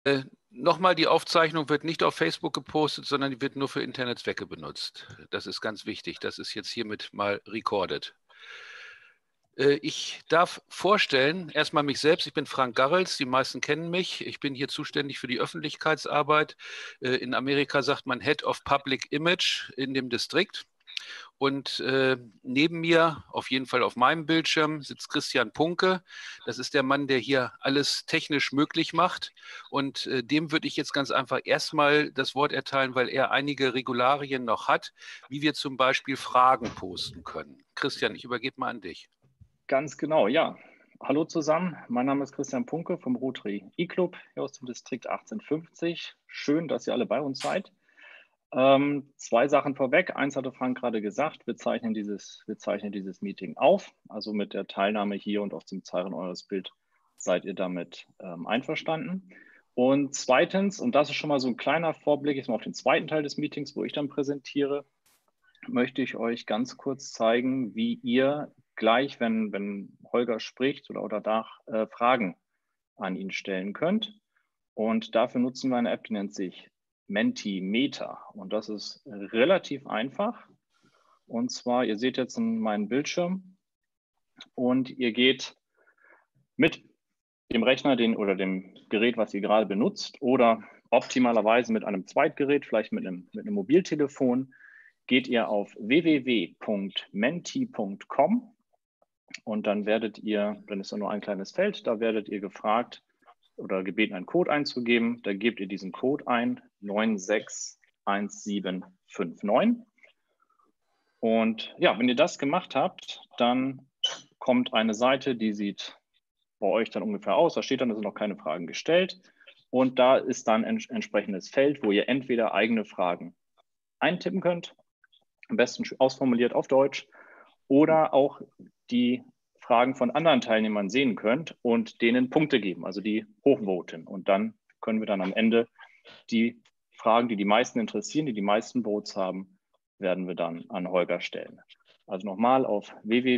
Nochmal, die Aufzeichnung wird nicht auf Facebook gepostet, sondern die wird nur für Internetzwecke benutzt. Das ist ganz wichtig. Das ist jetzt hiermit mal recorded. Ich darf vorstellen, erstmal mich selbst. Ich bin Frank Garrels, die meisten kennen mich. Ich bin hier zuständig für die Öffentlichkeitsarbeit. In Amerika sagt man Head of Public Image in dem Distrikt. Und neben mir, auf jeden Fall auf meinem Bildschirm, sitzt Christian Punke. Das ist der Mann, der hier alles technisch möglich macht. Und dem würde ich jetzt ganz einfach erstmal das Wort erteilen, weil er einige Regularien noch hat, wie wir zum Beispiel Fragen posten können. Christian, ich übergebe mal an dich. Ganz genau, ja. Hallo zusammen, mein Name ist Christian Punke vom Rotary E-Club hier aus dem Distrikt 1850. Schön, dass ihr alle bei uns seid. Zwei Sachen vorweg. Eins hatte Frank gerade gesagt, wir zeichnen dieses Meeting auf. Also mit der Teilnahme hier und auf dem Zeichen eures Bild seid ihr damit einverstanden. Und zweitens, und das ist schon mal so ein kleiner Vorblick, jetzt mal auf den zweiten Teil des Meetings, wo ich dann präsentiere, möchte ich euch ganz kurz zeigen, wie ihr gleich, wenn Holger spricht oder Fragen an ihn stellen könnt. Und dafür nutzen wir eine App, die nennt sich Mentimeter. Und das ist relativ einfach. Und zwar, ihr seht jetzt meinen Bildschirm und ihr geht mit dem Rechner oder dem Gerät, was ihr gerade benutzt, oder optimalerweise mit einem Zweitgerät, vielleicht mit einem Mobiltelefon, geht ihr auf www.menti.com und dann ist da nur ein kleines Feld, da werdet ihr gefragt oder gebeten, einen Code einzugeben. Da gebt ihr diesen Code ein, 961759. Und ja, wenn ihr das gemacht habt, dann kommt eine Seite, die sieht bei euch dann ungefähr aus. Da steht dann, es sind noch keine Fragen gestellt. Und da ist dann ein entsprechendes Feld, wo ihr entweder eigene Fragen eintippen könnt, am besten ausformuliert auf Deutsch, oder auch die Fragen von anderen Teilnehmern sehen könnt und denen Punkte geben, also die hochvoten. Und dann können wir dann am Ende die Fragen, die die meisten interessieren, die die meisten Votes haben, werden wir dann an Holger stellen. Also nochmal auf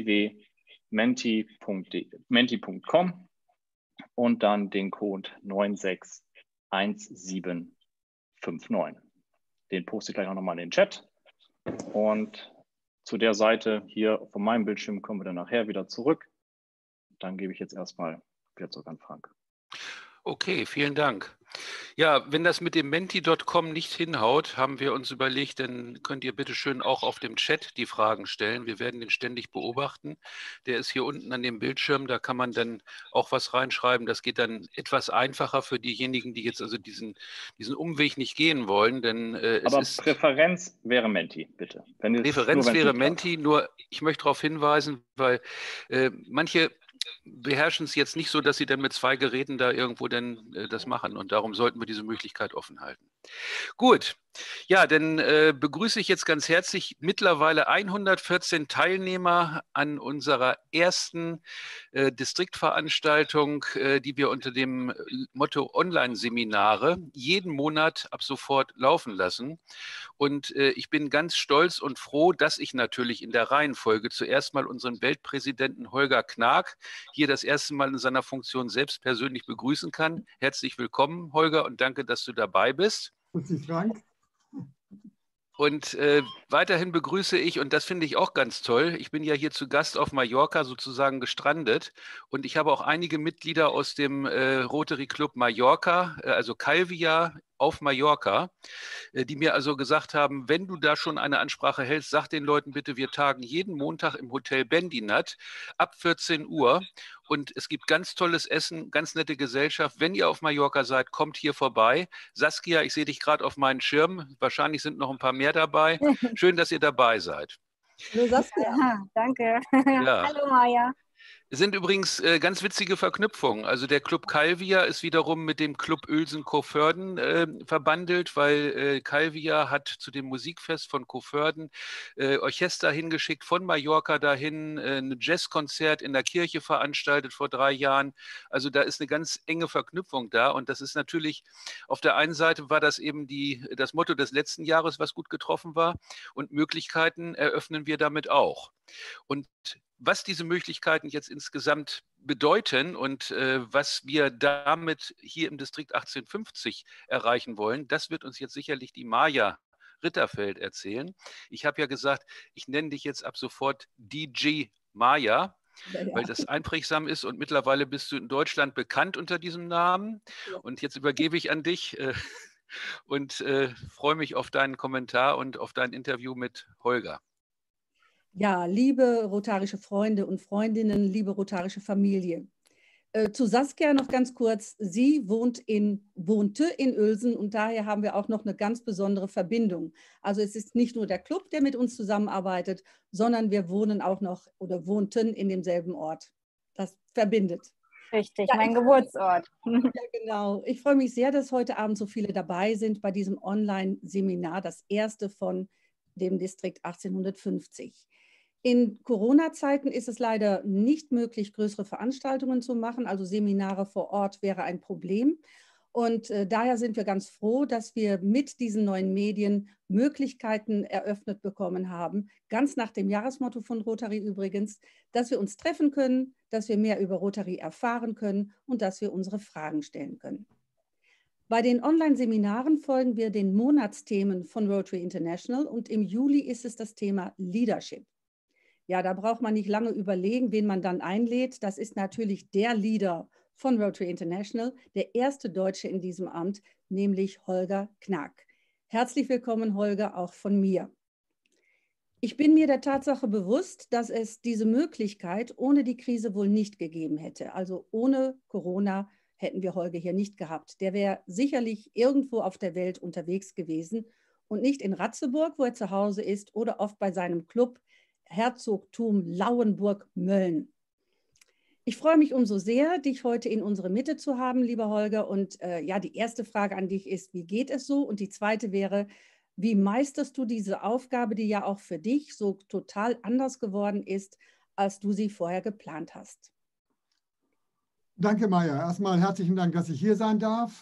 www.menti.com und dann den Code 961759. Den poste ich gleich auch nochmal in den Chat. Und zu der Seite hier von meinem Bildschirm kommen wir dann nachher wieder zurück. Dann gebe ich jetzt erstmal wieder zurück an Frank. Okay, vielen Dank. Ja, wenn das mit dem menti.com nicht hinhaut, haben wir uns überlegt, dann könnt ihr bitte schön auch auf dem Chat die Fragen stellen. Wir werden den ständig beobachten. Der ist hier unten an dem Bildschirm, da kann man dann auch was reinschreiben. Das geht dann etwas einfacher für diejenigen, die jetzt also diesen Umweg nicht gehen wollen, denn Aber Präferenz wäre Menti, bitte. Präferenz wäre Menti, nur ich möchte darauf hinweisen, weil manche beherrschen es jetzt nicht so, dass sie dann mit zwei Geräten da irgendwo dann das machen. Und darum sollten wir diese Möglichkeit offen halten. Gut, ja, dann begrüße ich jetzt ganz herzlich mittlerweile 114 Teilnehmer an unserer ersten Distriktveranstaltung, die wir unter dem Motto Online-Seminare jeden Monat ab sofort laufen lassen. Und ich bin ganz stolz und froh, dass ich natürlich in der Reihenfolge zuerst mal unseren Weltpräsidenten Holger Knaack hier das erste Mal in seiner Funktion selbst persönlich begrüßen kann. Herzlich willkommen, Holger, und danke, dass du dabei bist. Grüß dich, Frank. Und weiterhin begrüße ich, und das finde ich auch ganz toll, ich bin ja hier zu Gast auf Mallorca sozusagen gestrandet und ich habe auch einige Mitglieder aus dem Rotary Club Mallorca, also Calvia auf Mallorca, die mir also gesagt haben, wenn du da schon eine Ansprache hältst, sag den Leuten bitte, wir tagen jeden Montag im Hotel Bendinat ab 14 Uhr und es gibt ganz tolles Essen, ganz nette Gesellschaft. Wenn ihr auf Mallorca seid, kommt hier vorbei. Saskia, ich sehe dich gerade auf meinen Schirm. Wahrscheinlich sind noch ein paar mehr dabei. Schön, dass ihr dabei seid. Hallo Saskia. Aha, danke. Ja. Hallo Maja. Es sind übrigens ganz witzige Verknüpfungen. Also der Club Calvia ist wiederum mit dem Club Uelsen Coevorden verbandelt, weil Calvia hat zu dem Musikfest von Coevorden Orchester hingeschickt, von Mallorca dahin, ein Jazzkonzert in der Kirche veranstaltet vor 3 Jahren. Also da ist eine ganz enge Verknüpfung da. Und das ist natürlich, auf der einen Seite war das eben das Motto des letzten Jahres, was gut getroffen war. Und Möglichkeiten eröffnen wir damit auch. Und was diese Möglichkeiten jetzt insgesamt bedeuten und was wir damit hier im Distrikt 1850 erreichen wollen, das wird uns jetzt sicherlich die Maja Ritterfeld erzählen. Ich habe ja gesagt, ich nenne dich jetzt ab sofort DG Maja, Ja, ja. weil das einprägsam ist und mittlerweile bist du in Deutschland bekannt unter diesem Namen. Ja. Und jetzt übergebe ich an dich und freue mich auf deinen Kommentar und auf dein Interview mit Holger. Ja, liebe rotarische Freunde und Freundinnen, liebe rotarische Familie. Zu Saskia noch ganz kurz. Sie wohnte in Uelsen und daher haben wir auch noch eine ganz besondere Verbindung. Also es ist nicht nur der Club, der mit uns zusammenarbeitet, sondern wir wohnen auch noch oder wohnten in demselben Ort. Das verbindet. Richtig, Ja, mein Geburtsort. Ja, genau. Ich freue mich sehr, dass heute Abend so viele dabei sind bei diesem Online-Seminar, das erste von dem Distrikt 1850. In Corona-Zeiten ist es leider nicht möglich, größere Veranstaltungen zu machen. Also Seminare vor Ort wäre ein Problem. Und daher sind wir ganz froh, dass wir mit diesen neuen Medien Möglichkeiten eröffnet bekommen haben, ganz nach dem Jahresmotto von Rotary übrigens, dass wir uns treffen können, dass wir mehr über Rotary erfahren können und dass wir unsere Fragen stellen können. Bei den Online-Seminaren folgen wir den Monatsthemen von Rotary International und im Juli ist es das Thema Leadership. Ja, da braucht man nicht lange überlegen, wen man dann einlädt. Das ist natürlich der Leader von Rotary International, der erste Deutsche in diesem Amt, nämlich Holger Knack. Herzlich willkommen, Holger, auch von mir. Ich bin mir der Tatsache bewusst, dass es diese Möglichkeit ohne die Krise wohl nicht gegeben hätte. Also ohne Corona hätten wir Holger hier nicht gehabt. Der wäre sicherlich irgendwo auf der Welt unterwegs gewesen und nicht in Ratzeburg, wo er zu Hause ist, oder oft bei seinem Club Herzogtum Lauenburg-Mölln. Ich freue mich umso sehr, dich heute in unsere Mitte zu haben, lieber Holger. Und ja, die erste Frage an dich ist, wie geht es so? Und die zweite wäre, wie meisterst du diese Aufgabe, die ja auch für dich so total anders geworden ist, als du sie vorher geplant hast? Danke, Maja. Erstmal herzlichen Dank, dass ich hier sein darf.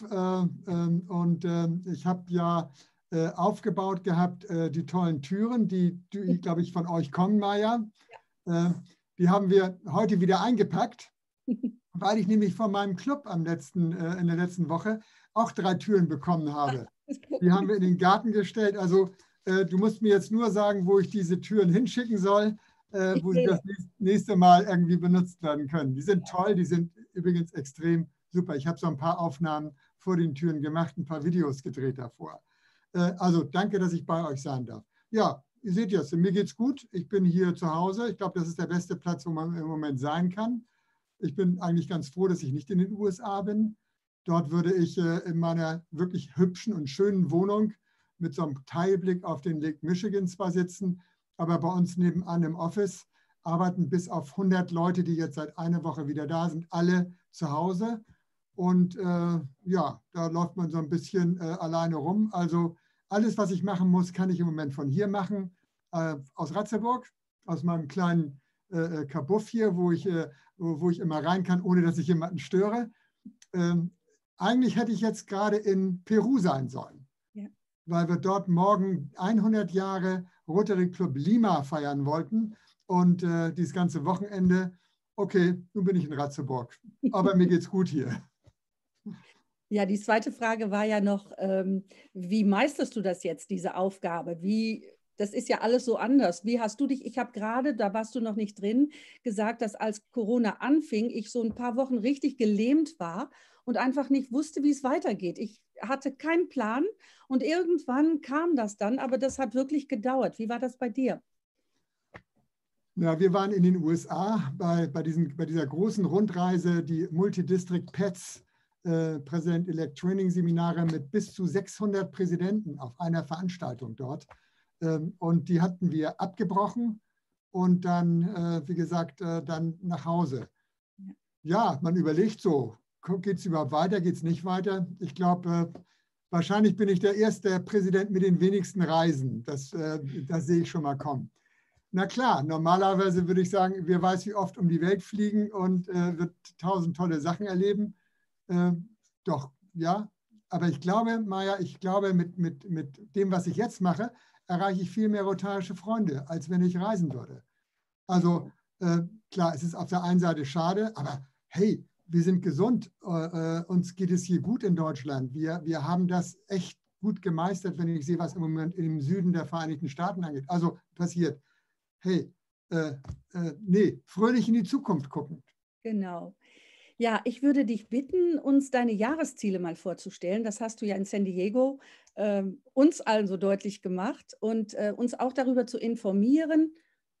Ich habe ja aufgebaut gehabt, die tollen Türen, die glaube ich, von euch kommen, Maja. Ja. Die haben wir heute wieder eingepackt, weil ich nämlich von meinem Club in der letzten Woche auch 3 Türen bekommen habe. Die haben wir in den Garten gestellt. Also du musst mir jetzt nur sagen, wo ich diese Türen hinschicken soll, wo sie das nächste Mal irgendwie benutzt werden können. Die sind toll, die sind übrigens extrem super. Ich habe so ein paar Aufnahmen vor den Türen gemacht, ein paar Videos gedreht davor. Also danke, dass ich bei euch sein darf. Ja, ihr seht jetzt, mir geht's gut. Ich bin hier zu Hause. Ich glaube, das ist der beste Platz, wo man im Moment sein kann. Ich bin eigentlich ganz froh, dass ich nicht in den USA bin. Dort würde ich in meiner wirklich hübschen und schönen Wohnung mit so einem Teilblick auf den Lake Michigan zwar sitzen, aber bei uns nebenan im Office arbeiten bis auf 100 Leute, die jetzt seit einer Woche wieder da sind, alle zu Hause. Und ja, da läuft man so ein bisschen alleine rum. Also alles, was ich machen muss, kann ich im Moment von hier machen, aus Ratzeburg, aus meinem kleinen Kabuff hier, wo ich immer rein kann, ohne dass ich jemanden störe. Eigentlich hätte ich jetzt gerade in Peru sein sollen, ja, weil wir dort morgen 100 Jahre Rotary Club Lima feiern wollten und dieses ganze Wochenende, okay, nun bin ich in Ratzeburg, aber mir geht's gut hier. Ja, die zweite Frage war ja noch, wie meisterst du das jetzt, diese Aufgabe? Das ist ja alles so anders. Wie hast du dich, ich habe gerade, da warst du noch nicht drin, gesagt, dass als Corona anfing, ich so ein paar Wochen richtig gelähmt war und einfach nicht wusste, wie es weitergeht. Ich hatte keinen Plan und irgendwann kam das dann, aber das hat wirklich gedauert. Wie war das bei dir? Ja, wir waren in den USA bei dieser großen Rundreise, die Multidistrict PETS, President-Elect Training Seminare mit bis zu 600 Präsidenten auf einer Veranstaltung dort. Und die hatten wir abgebrochen und dann, wie gesagt, dann nach Hause. Ja, man überlegt so, geht es überhaupt weiter, geht es nicht weiter? Ich glaube, wahrscheinlich bin ich der erste Präsident mit den wenigsten Reisen. Das sehe ich schon mal kommen. Na klar, normalerweise würde ich sagen, wer weiß, wie oft um die Welt fliegen und wird 1000 tolle Sachen erleben. Doch, ja. Aber ich glaube, Maja, mit dem, was ich jetzt mache, erreiche ich viel mehr rotarische Freunde, als wenn ich reisen würde. Also Klar, es ist auf der einen Seite schade, aber hey, wir sind gesund, uns geht es hier gut in Deutschland. Wir haben das echt gut gemeistert, wenn ich sehe, was im Moment im Süden der Vereinigten Staaten angeht. Also passiert, hey, nee, fröhlich in die Zukunft gucken. Genau. Ja, ich würde dich bitten, uns deine Jahresziele mal vorzustellen. Das hast du ja in San Diego uns allen so deutlich gemacht und uns auch darüber zu informieren,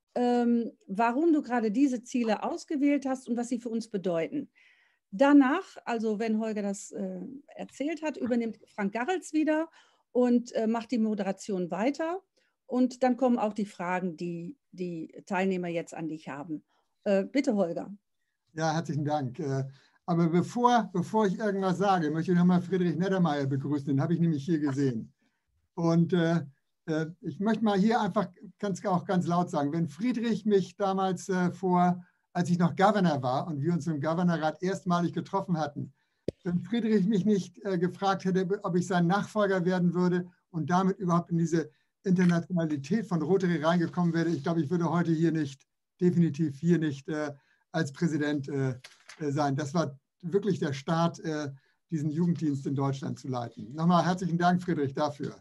warum du gerade diese Ziele ausgewählt hast und was sie für uns bedeuten. Danach, also wenn Holger das erzählt hat, übernimmt Frank Garrels wieder und macht die Moderation weiter. Und dann kommen auch die Fragen, die die Teilnehmer jetzt an dich haben. Bitte, Holger. Ja, herzlichen Dank. Aber bevor ich irgendwas sage, möchte ich nochmal Friedrich Neddermeyer begrüßen. Den habe ich nämlich hier gesehen. Und ich möchte mal hier einfach auch ganz laut sagen, wenn Friedrich mich damals als ich noch Governor war und wir uns im Governorrat erstmalig getroffen hatten, wenn Friedrich mich nicht gefragt hätte, ob ich sein Nachfolger werden würde und damit überhaupt in diese Internationalität von Rotary reingekommen wäre, ich glaube, ich würde heute definitiv hier nicht als Präsident sein. Das war wirklich der Start, diesen Jugenddienst in Deutschland zu leiten. Nochmal herzlichen Dank, Friedrich, dafür.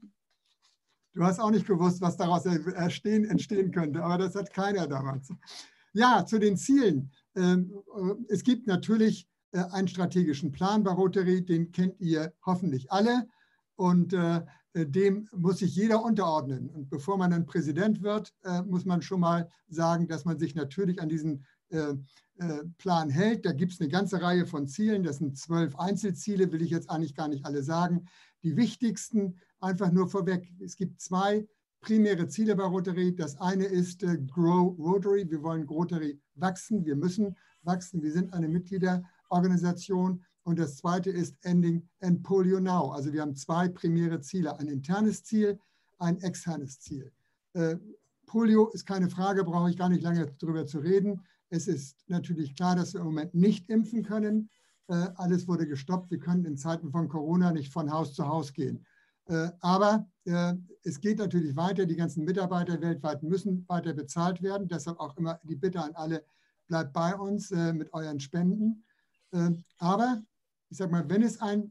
Du hast auch nicht gewusst, was daraus entstehen könnte, aber das hat keiner damals. Ja, zu den Zielen. Es gibt natürlich einen strategischen Plan bei Rotary, den kennt ihr hoffentlich alle und dem muss sich jeder unterordnen. Und bevor man dann Präsident wird, muss man schon mal sagen, dass man sich natürlich an diesen Plan hält. Da gibt es eine ganze Reihe von Zielen. Das sind 12 Einzelziele, will ich jetzt eigentlich gar nicht alle sagen. Die wichtigsten einfach nur vorweg. Es gibt 2 primäre Ziele bei Rotary. Das eine ist Grow Rotary. Wir wollen Rotary wachsen. Wir müssen wachsen. Wir sind eine Mitgliederorganisation. Und das zweite ist End Polio Now. Also wir haben 2 primäre Ziele. Ein internes Ziel, ein externes Ziel. Polio ist keine Frage, brauche ich gar nicht lange darüber zu reden. Es ist natürlich klar, dass wir im Moment nicht impfen können. Alles wurde gestoppt. Wir können in Zeiten von Corona nicht von Haus zu Haus gehen. Aber es geht natürlich weiter. Die ganzen Mitarbeiter weltweit müssen weiter bezahlt werden. Deshalb auch immer die Bitte an alle, bleibt bei uns mit euren Spenden. Aber ich sage mal, wenn es ein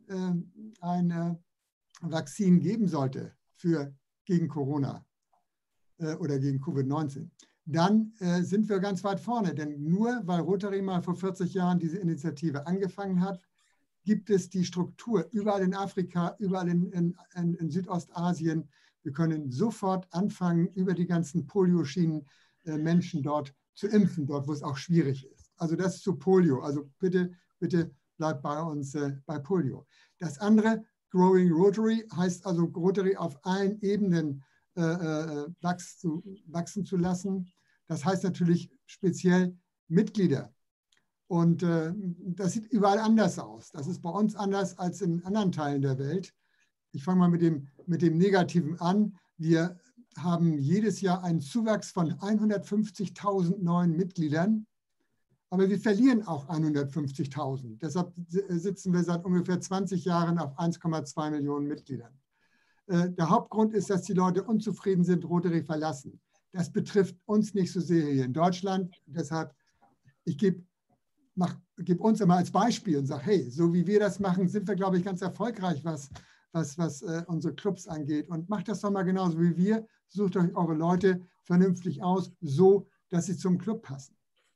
Vakzin geben sollte gegen Corona oder gegen Covid-19, dann sind wir ganz weit vorne. Denn nur weil Rotary mal vor 40 Jahren diese Initiative angefangen hat, gibt es die Struktur überall in Afrika, überall in Südostasien. Wir können sofort anfangen, über die ganzen Polioschienen Menschen dort zu impfen, dort wo es auch schwierig ist. Also das zu Polio. Also bitte, bitte bleibt bei uns bei Polio. Das andere, Growing Rotary, heißt also Rotary auf allen Ebenen wachsen zu lassen. Das heißt natürlich speziell Mitglieder. Und das sieht überall anders aus. Das ist bei uns anders als in anderen Teilen der Welt. Ich fange mal mit dem Negativen an. Wir haben jedes Jahr einen Zuwachs von 150.000 neuen Mitgliedern. Aber wir verlieren auch 150.000. Deshalb sitzen wir seit ungefähr 20 Jahren auf 1,2 Millionen Mitgliedern. Der Hauptgrund ist, dass die Leute unzufrieden sind, Rotary verlassen. Das betrifft uns nicht so sehr hier in Deutschland. Deshalb, ich gebe uns immer als Beispiel und sage, hey, so wie wir das machen, sind wir, glaube ich, ganz erfolgreich, was unsere Clubs angeht. Und macht das doch mal genauso wie wir. Sucht euch eure Leute vernünftig aus, so, dass sie zum Club passen.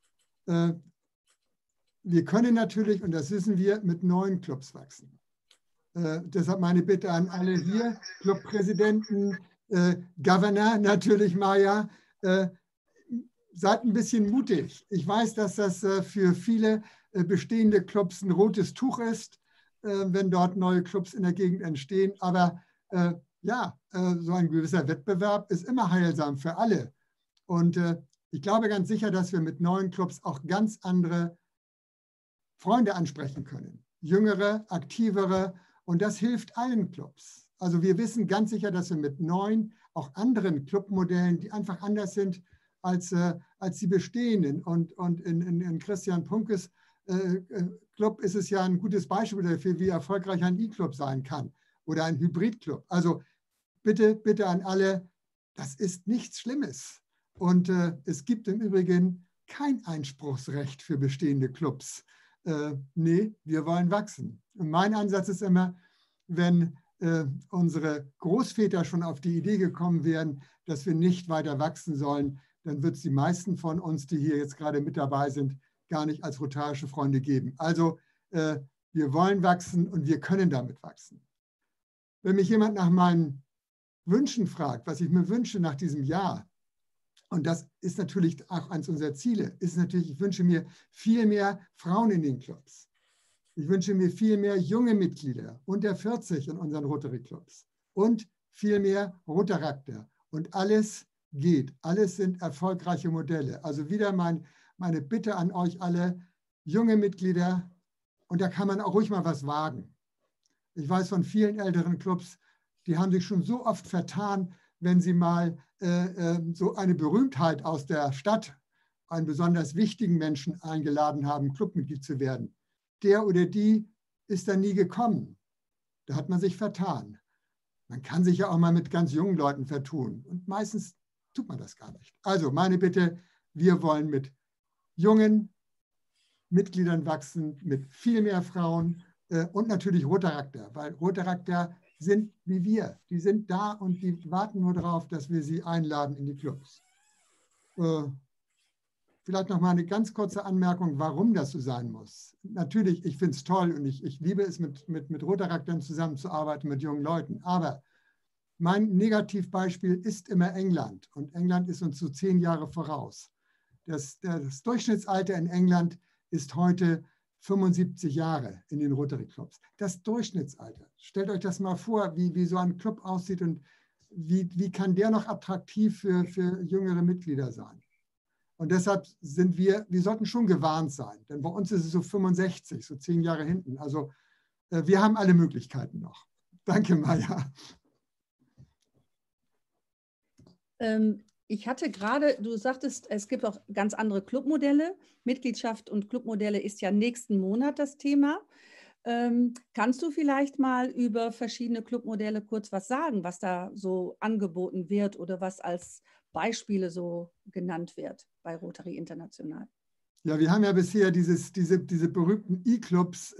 Wir können natürlich, und das wissen wir, mit neuen Clubs wachsen. Deshalb meine Bitte an alle hier, Clubpräsidenten, Governor natürlich, Maja, seid ein bisschen mutig. Ich weiß, dass das für viele bestehende Clubs ein rotes Tuch ist, wenn dort neue Clubs in der Gegend entstehen. Aber ja, so ein gewisser Wettbewerb ist immer heilsam für alle. Und ich glaube ganz sicher, dass wir mit neuen Clubs auch ganz andere Freunde ansprechen können. Jüngere, aktivere. Und das hilft allen Clubs. Also wir wissen ganz sicher, dass wir mit neuen, auch anderen Clubmodellen, die einfach anders sind als die bestehenden. Und in Christian Punkes Club ist es ja ein gutes Beispiel dafür, wie erfolgreich ein E-Club sein kann oder ein Hybrid-Club. Also bitte, bitte an alle, das ist nichts Schlimmes. Und es gibt im Übrigen kein Einspruchsrecht für bestehende Clubs. Nee, wir wollen wachsen. Und mein Ansatz ist immer, wenn unsere Großväter schon auf die Idee gekommen wären, dass wir nicht weiter wachsen sollen, dann wird es die meisten von uns, die hier jetzt gerade mit dabei sind, gar nicht als rotarische Freunde geben. Also wir wollen wachsen und wir können damit wachsen. Wenn mich jemand nach meinen Wünschen fragt, was ich mir wünsche nach diesem Jahr, und das ist natürlich auch eines unserer Ziele, ist natürlich, ich wünsche mir viel mehr Frauen in den Clubs. Ich wünsche mir viel mehr junge Mitglieder unter 40 in unseren Rotary Clubs und viel mehr Rotarakter. Und alles geht. Alles sind erfolgreiche Modelle. Also wieder meine Bitte an euch alle, junge Mitglieder, und da kann man auch ruhig mal was wagen. Ich weiß von vielen älteren Clubs, die haben sich schon so oft vertan, wenn sie mal so eine Berühmtheit aus der Stadt, einen besonders wichtigen Menschen eingeladen haben, Clubmitglied zu werden. Der oder die ist dann nie gekommen. Da hat man sich vertan. Man kann sich ja auch mal mit ganz jungen Leuten vertun. Und meistens tut man das gar nicht. Also meine Bitte, wir wollen mit jungen Mitgliedern wachsen, mit viel mehr Frauen und natürlich Rotarakter, weil Rotarakter sind wie wir. Die sind da und die warten nur darauf, dass wir sie einladen in die Clubs. Vielleicht noch mal eine ganz kurze Anmerkung, warum das so sein muss. Natürlich, ich finde es toll und ich liebe es, mit Rotaraktern zusammenzuarbeiten, mit jungen Leuten. Aber mein Negativbeispiel ist immer England. Und England ist uns so 10 Jahre voraus. Das Durchschnittsalter in England ist heute 75 Jahre in den Rotary Clubs. Das Durchschnittsalter. Stellt euch das mal vor, wie so ein Club aussieht und wie kann der noch attraktiv für jüngere Mitglieder sein. Und deshalb sind wir sollten schon gewarnt sein, denn bei uns ist es so 65, so 10 Jahre hinten. Also wir haben alle Möglichkeiten noch. Danke, Maja. Ich hatte gerade, du sagtest, es gibt auch ganz andere Clubmodelle. Mitgliedschaft und Clubmodelle ist ja nächsten Monat das Thema. Kannst du vielleicht mal über verschiedene Clubmodelle kurz was sagen, was da so angeboten wird oder was als Beispiele so genannt wird bei Rotary International? Ja, wir haben ja bisher diese berühmten E-Clubs,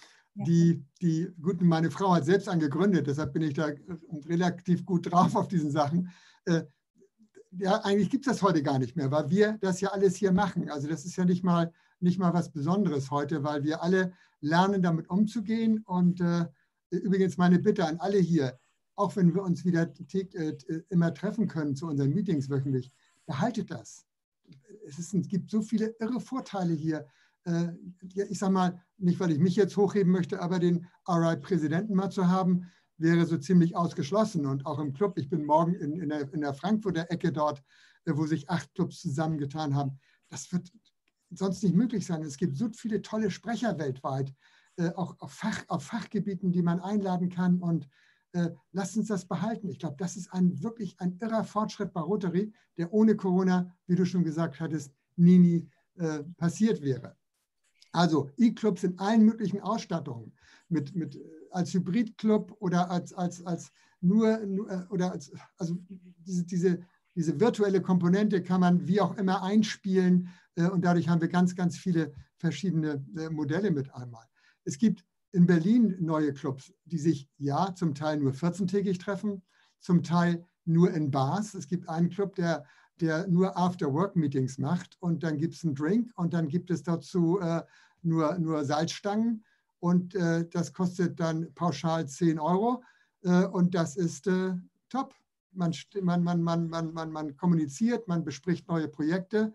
gut, meine Frau hat selbst angegründet, deshalb bin ich da relativ gut drauf auf diesen Sachen. Ja, eigentlich gibt es das heute gar nicht mehr, weil wir das ja alles hier machen. Also das ist ja nicht mal was Besonderes heute, weil wir alle lernen, damit umzugehen. Und übrigens meine Bitte an alle hier, auch wenn wir uns wieder immer treffen können zu unseren Meetings wöchentlich, behaltet das. Es gibt so viele irre Vorteile hier. Ich sage mal, nicht weil ich mich jetzt hochheben möchte, aber den RI-Präsidenten mal zu haben, wäre so ziemlich ausgeschlossen. Und auch im Club, ich bin morgen in der Frankfurter Ecke dort, wo sich 8 Clubs zusammengetan haben. Das wird sonst nicht möglich sein. Es gibt so viele tolle Sprecher weltweit, auch auf Fachgebieten, die man einladen kann. Und lasst uns das behalten. Ich glaube, das ist wirklich ein irrer Fortschritt bei Rotary, der ohne Corona, wie du schon gesagt hattest, nie passiert wäre. Also E-Clubs in allen möglichen Ausstattungen, als Hybridclub oder diese virtuelle Komponente kann man wie auch immer einspielen und dadurch haben wir ganz, ganz viele verschiedene Modelle mit einmal. Es gibt in Berlin neue Clubs, die sich ja zum Teil nur 14-tägig treffen, zum Teil nur in Bars. Es gibt einen Club, der nur After-Work-Meetings macht und dann gibt es einen Drink und dann gibt es dazu nur Salzstangen und das kostet dann pauschal 10 € und das ist top. Man kommuniziert, man bespricht neue Projekte.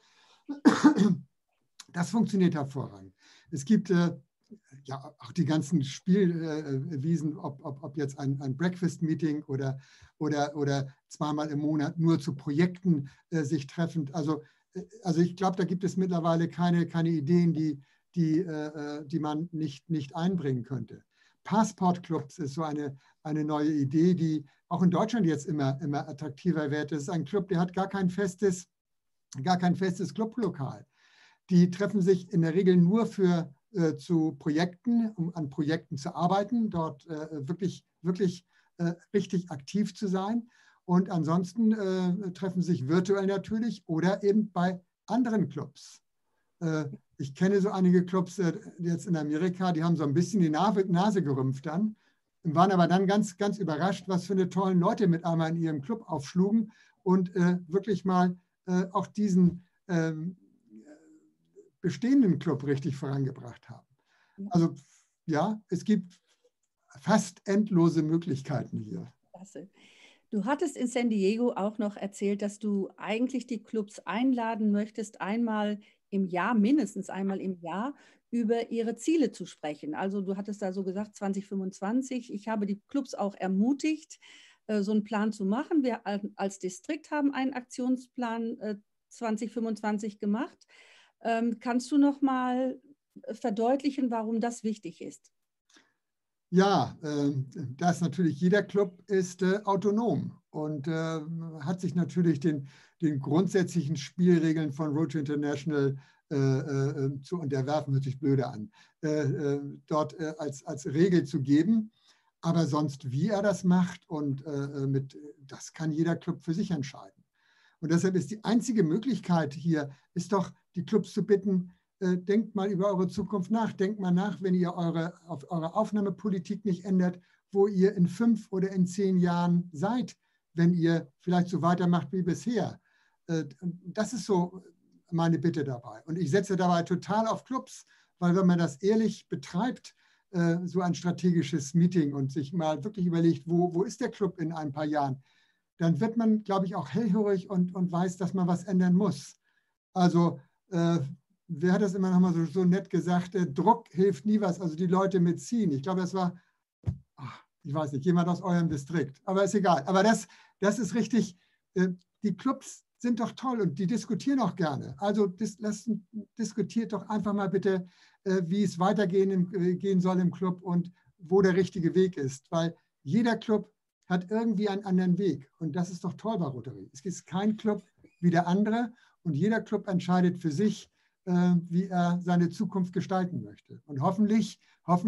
Das funktioniert hervorragend. Es gibt ja auch die ganzen Spielwiesen, ob jetzt ein Breakfast-Meeting oder zweimal im Monat nur zu Projekten sich treffend. Also ich glaube, da gibt es mittlerweile keine Ideen, die man nicht einbringen könnte. Passportclubs ist so eine neue Idee, die auch in Deutschland jetzt immer attraktiver wird. Das ist ein Club, der hat gar kein festes Clublokal. Die treffen sich in der Regel nur zu Projekten, um an Projekten zu arbeiten, dort wirklich richtig aktiv zu sein. Und ansonsten treffen sich virtuell natürlich oder eben bei anderen Clubs. Ich kenne so einige Clubs jetzt in Amerika, die haben so ein bisschen die Nase gerümpft dann, waren aber dann ganz, ganz überrascht, was für eine tollen Leute mit einmal in ihrem Club aufschlugen und wirklich mal auch diesen bestehenden Club richtig vorangebracht haben. Also ja, es gibt fast endlose Möglichkeiten hier. Klasse. Du hattest in San Diego auch noch erzählt, dass du eigentlich die Clubs einladen möchtest, einmal im Jahr, mindestens einmal im Jahr, über ihre Ziele zu sprechen. Also du hattest da so gesagt 2025. Ich habe die Clubs auch ermutigt, so einen Plan zu machen. Wir als Distrikt haben einen Aktionsplan 2025 gemacht. Kannst du noch mal verdeutlichen, warum das wichtig ist? Ja, dass natürlich jeder Club ist autonom und hat sich natürlich den grundsätzlichen Spielregeln von Rotary International zu unterwerfen, hört sich blöde an, dort als Regel zu geben. Aber sonst, wie er das macht, und das kann jeder Club für sich entscheiden. Und deshalb ist die einzige Möglichkeit hier, ist doch, die Clubs zu bitten, denkt mal über eure Zukunft nach. Denkt mal nach, wenn ihr eure Aufnahmepolitik nicht ändert, wo ihr in 5 oder in 10 Jahren seid, wenn ihr vielleicht so weitermacht wie bisher. Das ist so meine Bitte dabei. Und ich setze dabei total auf Clubs, weil wenn man das ehrlich betreibt, so ein strategisches Meeting und sich mal wirklich überlegt, wo ist der Club in ein paar Jahren, dann wird man, glaube ich, auch hellhörig und weiß, dass man was ändern muss. Also wer hat das immer noch mal so nett gesagt, Druck hilft nie was, also die Leute mitziehen. Ich glaube, das war, ich weiß nicht, jemand aus eurem Distrikt, aber ist egal. Aber das ist richtig, die Clubs sind doch toll und die diskutieren auch gerne. Also diskutiert doch einfach mal bitte, wie es weitergehen soll im Club und wo der richtige Weg ist, weil jeder Club hat irgendwie einen anderen Weg und das ist doch toll bei Rotary. Es ist kein Club wie der andere und jeder Club entscheidet für sich, wie er seine Zukunft gestalten möchte. Und hoffentlich,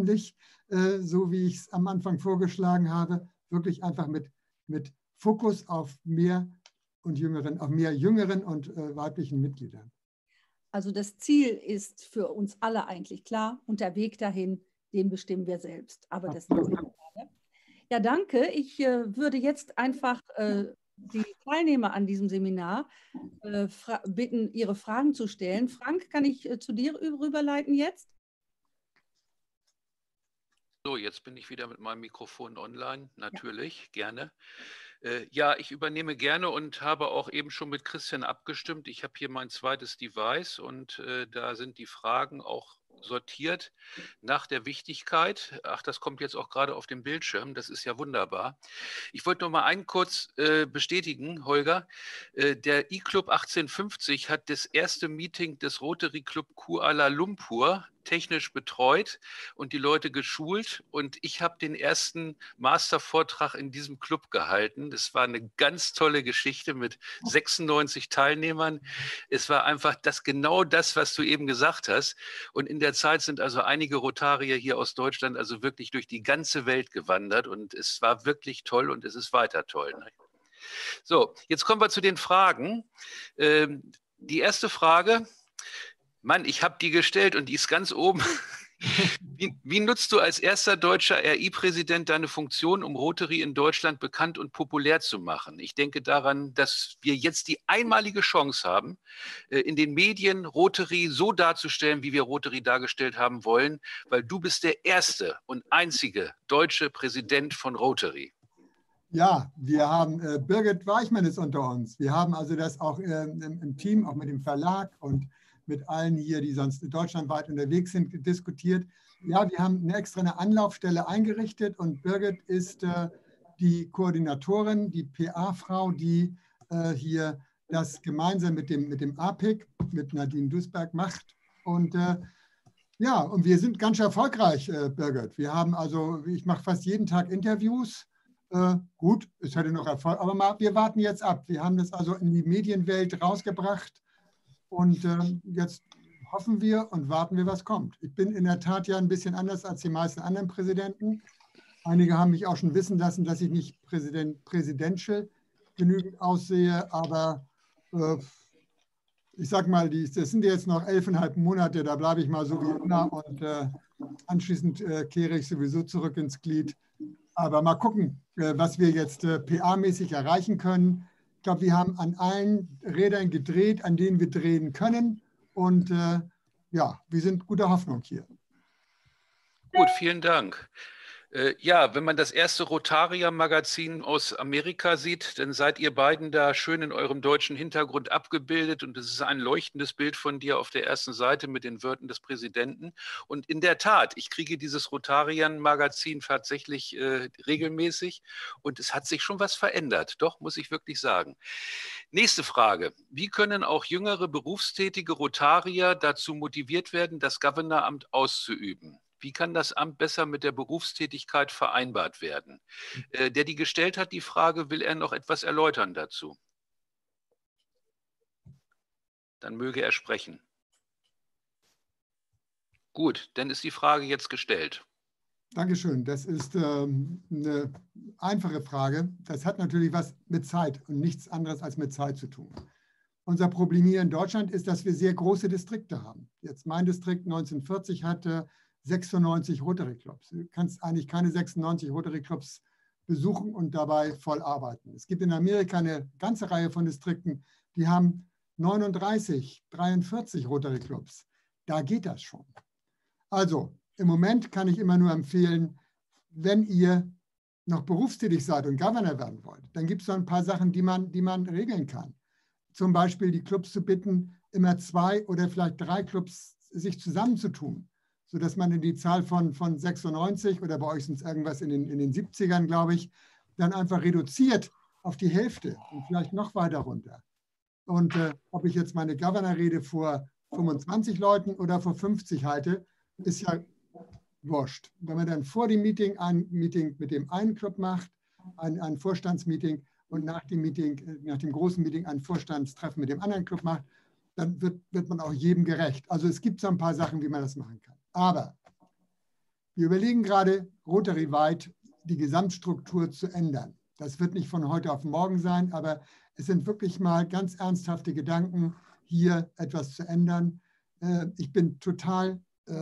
so wie ich es am Anfang vorgeschlagen habe, wirklich einfach mit Fokus auf mehr jüngeren und weiblichen Mitgliedern. Also das Ziel ist für uns alle eigentlich klar und der Weg dahin, den bestimmen wir selbst. Aber das ist klar. Ja, danke. Ich würde jetzt einfach die Teilnehmer an diesem Seminar bitten, ihre Fragen zu stellen. Frank, kann ich zu dir rüberleiten jetzt? So, jetzt bin ich wieder mit meinem Mikrofon online. Natürlich, gerne. Ja, ich übernehme gerne und habe auch eben schon mit Christian abgestimmt. Ich habe hier mein zweites Device und da sind die Fragen auch sortiert nach der Wichtigkeit. Ach, das kommt jetzt auch gerade auf dem Bildschirm. Das ist ja wunderbar. Ich wollte noch mal einen kurz bestätigen, Holger. Der E-Club 1850 hat das erste Meeting des Rotary Club Kuala Lumpur technisch betreut und die Leute geschult. Und ich habe den ersten Mastervortrag in diesem Club gehalten. Das war eine ganz tolle Geschichte mit 96 Teilnehmern. Es war einfach genau das, was du eben gesagt hast. Und in der Zeit sind also einige Rotarier hier aus Deutschland also wirklich durch die ganze Welt gewandert. Und es war wirklich toll und es ist weiter toll. So, jetzt kommen wir zu den Fragen. Die erste Frage, Mann, ich habe die gestellt und die ist ganz oben. Wie nutzt du als erster deutscher RI-Präsident deine Funktion, um Rotary in Deutschland bekannt und populär zu machen? Ich denke daran, dass wir jetzt die einmalige Chance haben, in den Medien Rotary so darzustellen, wie wir Rotary dargestellt haben wollen, weil du bist der erste und einzige deutsche Präsident von Rotary. Ja, wir haben Birgit Weichmann ist unter uns. Wir haben also das auch im Team, auch mit dem Verlag und mit allen hier, die sonst deutschlandweit unterwegs sind, diskutiert. Ja, wir haben eine Anlaufstelle eingerichtet und Birgit ist die Koordinatorin, die PA-Frau, die hier das gemeinsam mit dem APIC, mit Nadine Duisberg macht. Und ja, und wir sind ganz erfolgreich, Birgit. Wir haben also, ich mache fast jeden Tag Interviews. Gut, es hätte noch Erfolg, aber wir warten jetzt ab. Wir haben das also in die Medienwelt rausgebracht. Und jetzt hoffen wir und warten wir, was kommt. Ich bin in der Tat ja ein bisschen anders als die meisten anderen Präsidenten. Einige haben mich auch schon wissen lassen, dass ich nicht presidential genügend aussehe, aber ich sag mal, das sind jetzt noch 11,5 Monate, da bleibe ich mal so wie immer und anschließend kehre ich sowieso zurück ins Glied. Aber mal gucken, was wir jetzt PA-mäßig erreichen können. Ich glaube, wir haben an allen Rädern gedreht, an denen wir drehen können. Und ja, wir sind guter Hoffnung hier. Gut, vielen Dank. Ja, wenn man das erste Rotarier-Magazin aus Amerika sieht, dann seid ihr beiden da schön in eurem deutschen Hintergrund abgebildet und es ist ein leuchtendes Bild von dir auf der ersten Seite mit den Wörtern des Präsidenten. Und in der Tat, ich kriege dieses Rotarier-Magazin tatsächlich regelmäßig und es hat sich schon was verändert. Doch, muss ich wirklich sagen. Nächste Frage. Wie können auch jüngere berufstätige Rotarier dazu motiviert werden, das Governoramt auszuüben? Wie kann das Amt besser mit der Berufstätigkeit vereinbart werden? Der die gestellt hat, die Frage, will er noch etwas erläutern dazu? Dann möge er sprechen. Gut, dann ist die Frage jetzt gestellt. Dankeschön. Das ist eine einfache Frage. Das hat natürlich was mit Zeit und nichts anderes als mit Zeit zu tun. Unser Problem hier in Deutschland ist, dass wir sehr große Distrikte haben. Jetzt mein Distrikt 1940 hatte 96 Rotary Clubs. Du kannst eigentlich keine 96 Rotary Clubs besuchen und dabei voll arbeiten. Es gibt in Amerika eine ganze Reihe von Distrikten, die haben 39, 43 Rotary Clubs. Da geht das schon. Also im Moment kann ich immer nur empfehlen, wenn ihr noch berufstätig seid und Governor werden wollt, dann gibt es so ein paar Sachen, die man regeln kann. Zum Beispiel die Clubs zu bitten, immer 2 oder vielleicht 3 Clubs sich zusammenzutun, sodass man in die Zahl von 96 oder bei euch sind es irgendwas in den 70ern, glaube ich, dann einfach reduziert auf die Hälfte und vielleicht noch weiter runter. Und ob ich jetzt meine Governor-Rede vor 25 Leuten oder vor 50 halte, ist ja wurscht. Wenn man dann vor dem Meeting ein Meeting mit dem einen Club macht, ein Vorstandsmeeting und nach dem Meeting, nach dem großen Meeting ein Vorstandstreffen mit dem anderen Club macht, dann wird man auch jedem gerecht. Also es gibt so ein paar Sachen, wie man das machen kann. Aber wir überlegen gerade, Rotary-weit die Gesamtstruktur zu ändern. Das wird nicht von heute auf morgen sein, aber es sind wirklich mal ganz ernsthafte Gedanken, hier etwas zu ändern. Ich bin total,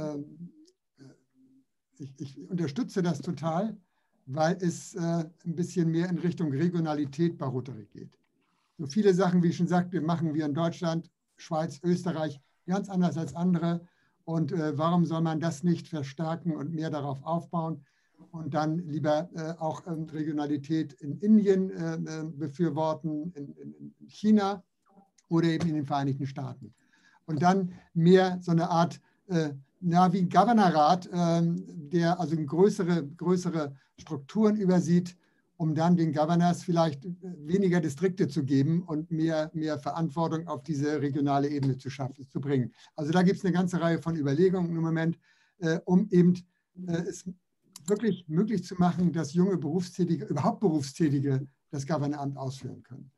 ich unterstütze das total, weil es ein bisschen mehr in Richtung Regionalität bei Rotary geht. So viele Sachen, wie ich schon sagte, machen wir in Deutschland, Schweiz, Österreich ganz anders als andere. Und warum soll man das nicht verstärken und mehr darauf aufbauen und dann lieber auch Regionalität in Indien befürworten, in China oder eben in den Vereinigten Staaten. Und dann mehr so eine Art, wie ein Governorrat, der also größere Strukturen übersieht, um dann den Governors vielleicht weniger Distrikte zu geben und mehr Verantwortung auf diese regionale Ebene zu bringen. Also da gibt es eine ganze Reihe von Überlegungen im Moment, um eben es wirklich möglich zu machen, dass junge Berufstätige, überhaupt Berufstätige, das Governoramt ausführen können.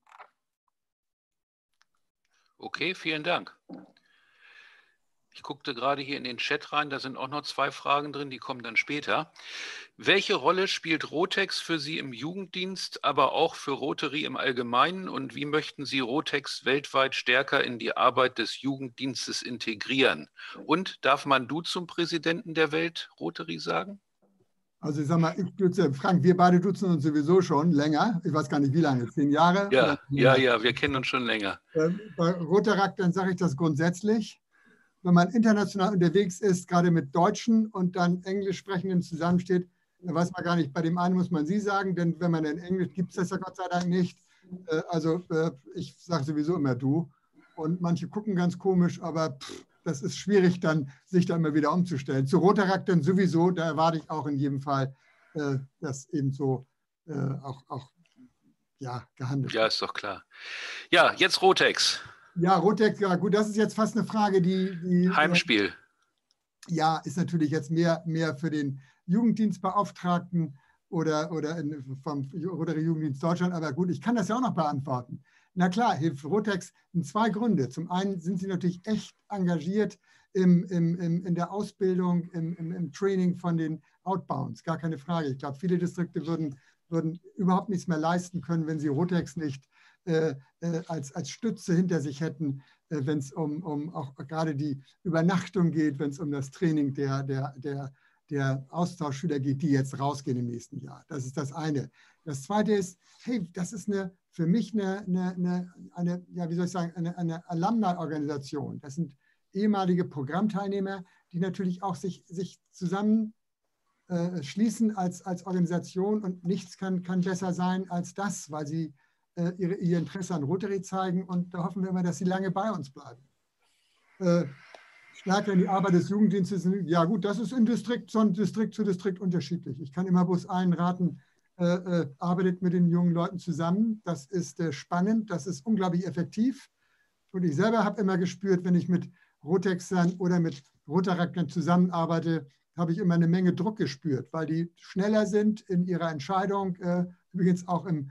Okay, vielen Dank. Ich guckte gerade hier in den Chat rein, da sind auch noch 2 Fragen drin, die kommen dann später. Welche Rolle spielt Rotex für Sie im Jugenddienst, aber auch für Rotary im Allgemeinen und wie möchten Sie Rotex weltweit stärker in die Arbeit des Jugenddienstes integrieren? Und darf man du zum Präsidenten der Welt Rotary sagen? Also ich sag mal, ich duze, Frank, wir beide duzen uns sowieso schon länger. Ich weiß gar nicht, wie lange, 10 Jahre? Ja, ja, wir kennen uns schon länger. Bei Rotaract, dann sage ich das grundsätzlich. Wenn man international unterwegs ist, gerade mit Deutschen und dann Englisch sprechenden zusammensteht, dann weiß man gar nicht, bei dem einen muss man Sie sagen, denn wenn man in Englisch gibt es das ja Gott sei Dank nicht. Also ich sage sowieso immer du. Und manche gucken ganz komisch, aber das ist schwierig dann, sich da immer wieder umzustellen. Zu Rotaract dann sowieso, da erwarte ich auch in jedem Fall, dass eben so auch ja, gehandelt wird. Ja, ist doch klar. Ja, jetzt Rotex. Ja, Rotex, ja gut, das ist jetzt fast eine Frage, die Heimspiel. Ja, ist natürlich jetzt mehr für den Jugenddienstbeauftragten oder vom Rotary Jugenddienst Deutschland, aber gut, ich kann das ja auch noch beantworten. Na klar, hilft Rotex in 2 Gründe. Zum einen sind sie natürlich echt engagiert in der Ausbildung, im Training von den Outbounds, gar keine Frage. Ich glaube, viele Distrikte würden überhaupt nichts mehr leisten können, wenn sie Rotex nicht als Stütze hinter sich hätten, wenn es um auch gerade die Übernachtung geht, wenn es um das Training der Austauschschüler geht, die jetzt rausgehen im nächsten Jahr. Das ist das eine. Das zweite ist, hey, das ist für mich eine ja, wie soll ich sagen, eine Alumni-Organisation. Das sind ehemalige Programmteilnehmer, die natürlich auch sich zusammen schließen als Organisation, und nichts kann besser sein als das, weil sie ihr Interesse an Rotary zeigen, und da hoffen wir immer, dass sie lange bei uns bleiben. Stärker in die Arbeit des Jugenddienstes, ja gut, das ist von Distrikt zu Distrikt unterschiedlich. Ich kann immer bloß allen raten, arbeitet mit den jungen Leuten zusammen. Das ist spannend, das ist unglaublich effektiv. Und ich selber habe immer gespürt, wenn ich mit Rotexern oder mit Rotaraktern zusammenarbeite, habe ich immer eine Menge Druck gespürt, weil die schneller sind in ihrer Entscheidung, übrigens auch im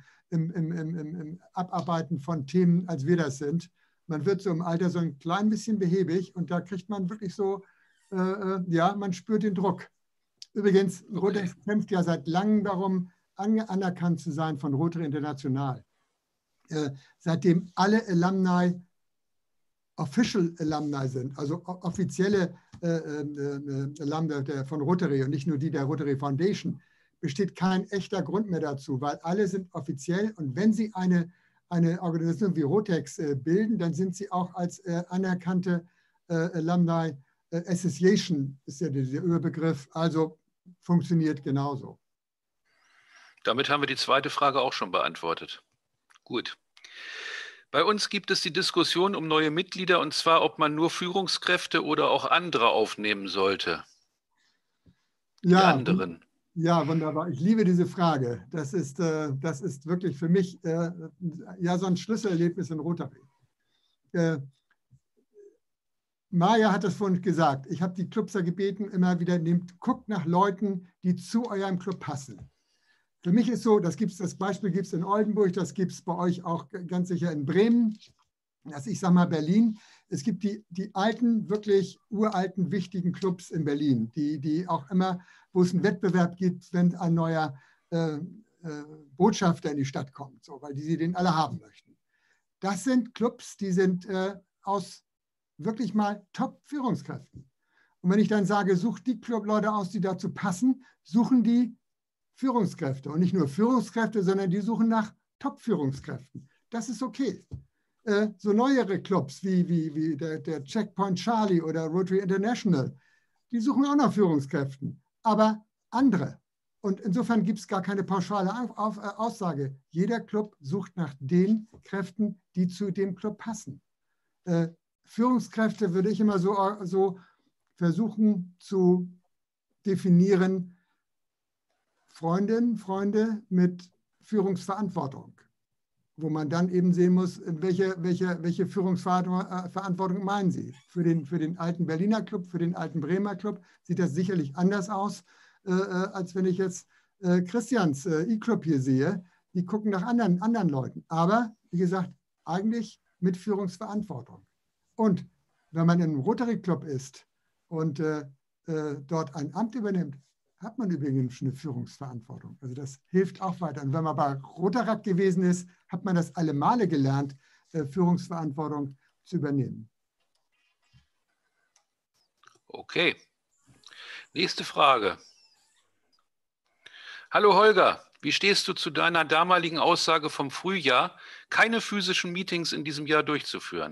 Abarbeiten von Themen, als wir das sind. Man wird so im Alter so ein klein bisschen behäbig, und da kriegt man wirklich so, ja, man spürt den Druck. Übrigens, Rotary kämpft ja seit langem darum, anerkannt zu sein von Rotary International. Seitdem alle Alumni Official Alumni sind, also offizielle Alumni von Rotary und nicht nur die der Rotary Foundation, besteht kein echter Grund mehr dazu, weil alle sind offiziell, und wenn sie eine Organisation wie Rotex bilden, dann sind sie auch als anerkannte Alumni Association, ist ja dieser Überbegriff, also funktioniert genauso. Damit haben wir die zweite Frage auch schon beantwortet. Gut. Bei uns gibt es die Diskussion um neue Mitglieder, und zwar, ob man nur Führungskräfte oder auch andere aufnehmen sollte. Die anderen. Ja, wunderbar. Ich liebe diese Frage. Das ist wirklich für mich ja so ein Schlüsselerlebnis in Rotary. Maja hat das vorhin gesagt. Ich habe die Clubser gebeten, immer wieder guckt nach Leuten, die zu eurem Club passen. Für mich ist so, das Beispiel gibt es in Oldenburg, das gibt es bei euch auch ganz sicher in Bremen, ich sage mal Berlin. Es gibt die alten, wirklich uralten, wichtigen Clubs in Berlin, die auch immer, wo es einen Wettbewerb gibt, wenn ein neuer Botschafter in die Stadt kommt, so, weil sie den alle haben möchten. Das sind Clubs, die sind aus wirklich mal Top-Führungskräften. Und wenn ich dann sage, sucht die Clubleute aus, die dazu passen, suchen die Führungskräfte. Und nicht nur Führungskräfte, sondern die suchen nach Top-Führungskräften. Das ist okay. So neuere Clubs wie der Checkpoint Charlie oder Rotary International, die suchen auch nach Führungskräften, aber andere. Und insofern gibt es gar keine pauschale Aussage. Jeder Club sucht nach den Kräften, die zu dem Club passen. Führungskräfte würde ich immer so versuchen zu definieren: Freunde mit Führungsverantwortung, wo man dann eben sehen muss, welche Führungsverantwortung meinen Sie. Für den alten Berliner Club, für den alten Bremer Club sieht das sicherlich anders aus, als wenn ich jetzt Christians E-Club hier sehe. Die gucken nach anderen Leuten. Aber, wie gesagt, eigentlich mit Führungsverantwortung. Und wenn man in einem Rotary Club ist und dort ein Amt übernimmt, hat man übrigens eine Führungsverantwortung. Also das hilft auch weiter. Und wenn man bei Rotaract gewesen ist, hat man das alle Male gelernt, Führungsverantwortung zu übernehmen. Okay. Nächste Frage. Hallo Holger, wie stehst du zu deiner damaligen Aussage vom Frühjahr, keine physischen Meetings in diesem Jahr durchzuführen?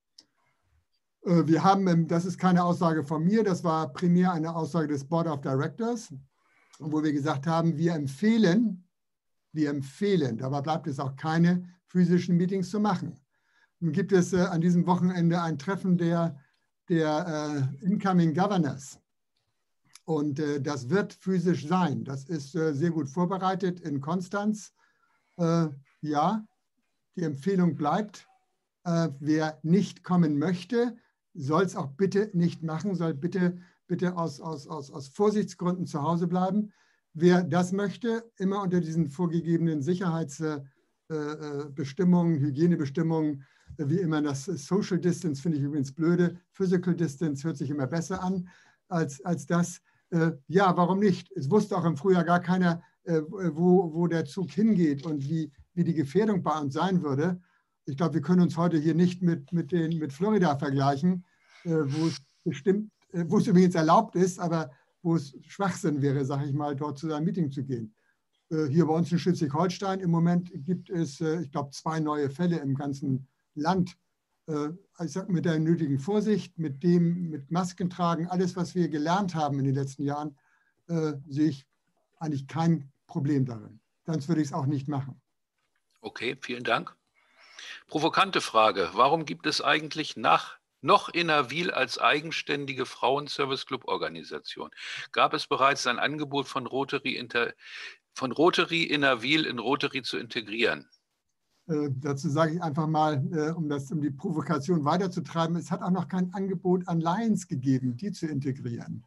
Wir haben, das ist keine Aussage von mir, das war primär eine Aussage des Board of Directors, wo wir gesagt haben, wir empfehlen, dabei bleibt es auch, keine physischen Meetings zu machen. Nun gibt es an diesem Wochenende ein Treffen der Incoming Governors, und das wird physisch sein. Das ist sehr gut vorbereitet in Konstanz. Ja, die Empfehlung bleibt, wer nicht kommen möchte, soll es auch bitte nicht machen, soll bitte aus Vorsichtsgründen zu Hause bleiben. Wer das möchte, immer unter diesen vorgegebenen Sicherheitsbestimmungen, Hygienebestimmungen, wie immer das Social Distance finde ich übrigens blöde, Physical Distance hört sich immer besser an als das. Ja, warum nicht? Es wusste auch im Frühjahr gar keiner, wo der Zug hingeht und wie die Gefährdung bei uns sein würde. ich glaube, wir können uns heute hier nicht mit Florida vergleichen, wo es übrigens erlaubt ist, aber wo es Schwachsinn wäre, sage ich mal, dort zu einem Meeting zu gehen. Hier bei uns in Schleswig-Holstein im Moment gibt es, ich glaube, 2 neue Fälle im ganzen Land. Ich sage mit der nötigen Vorsicht, mit Masken tragen, alles, was wir gelernt haben in den letzten Jahren, sehe ich eigentlich kein Problem darin. Sonst würde ich es auch nicht machen. Okay, vielen Dank. Provokante Frage. Warum gibt es eigentlich noch Innerwil als eigenständige Frauen-Service-Club-Organisation? Gab es bereits ein Angebot von Rotary Innerwil in Rotary zu integrieren? Dazu sage ich einfach mal, um die Provokation weiterzutreiben, es hat auch noch kein Angebot an Lions gegeben, die zu integrieren.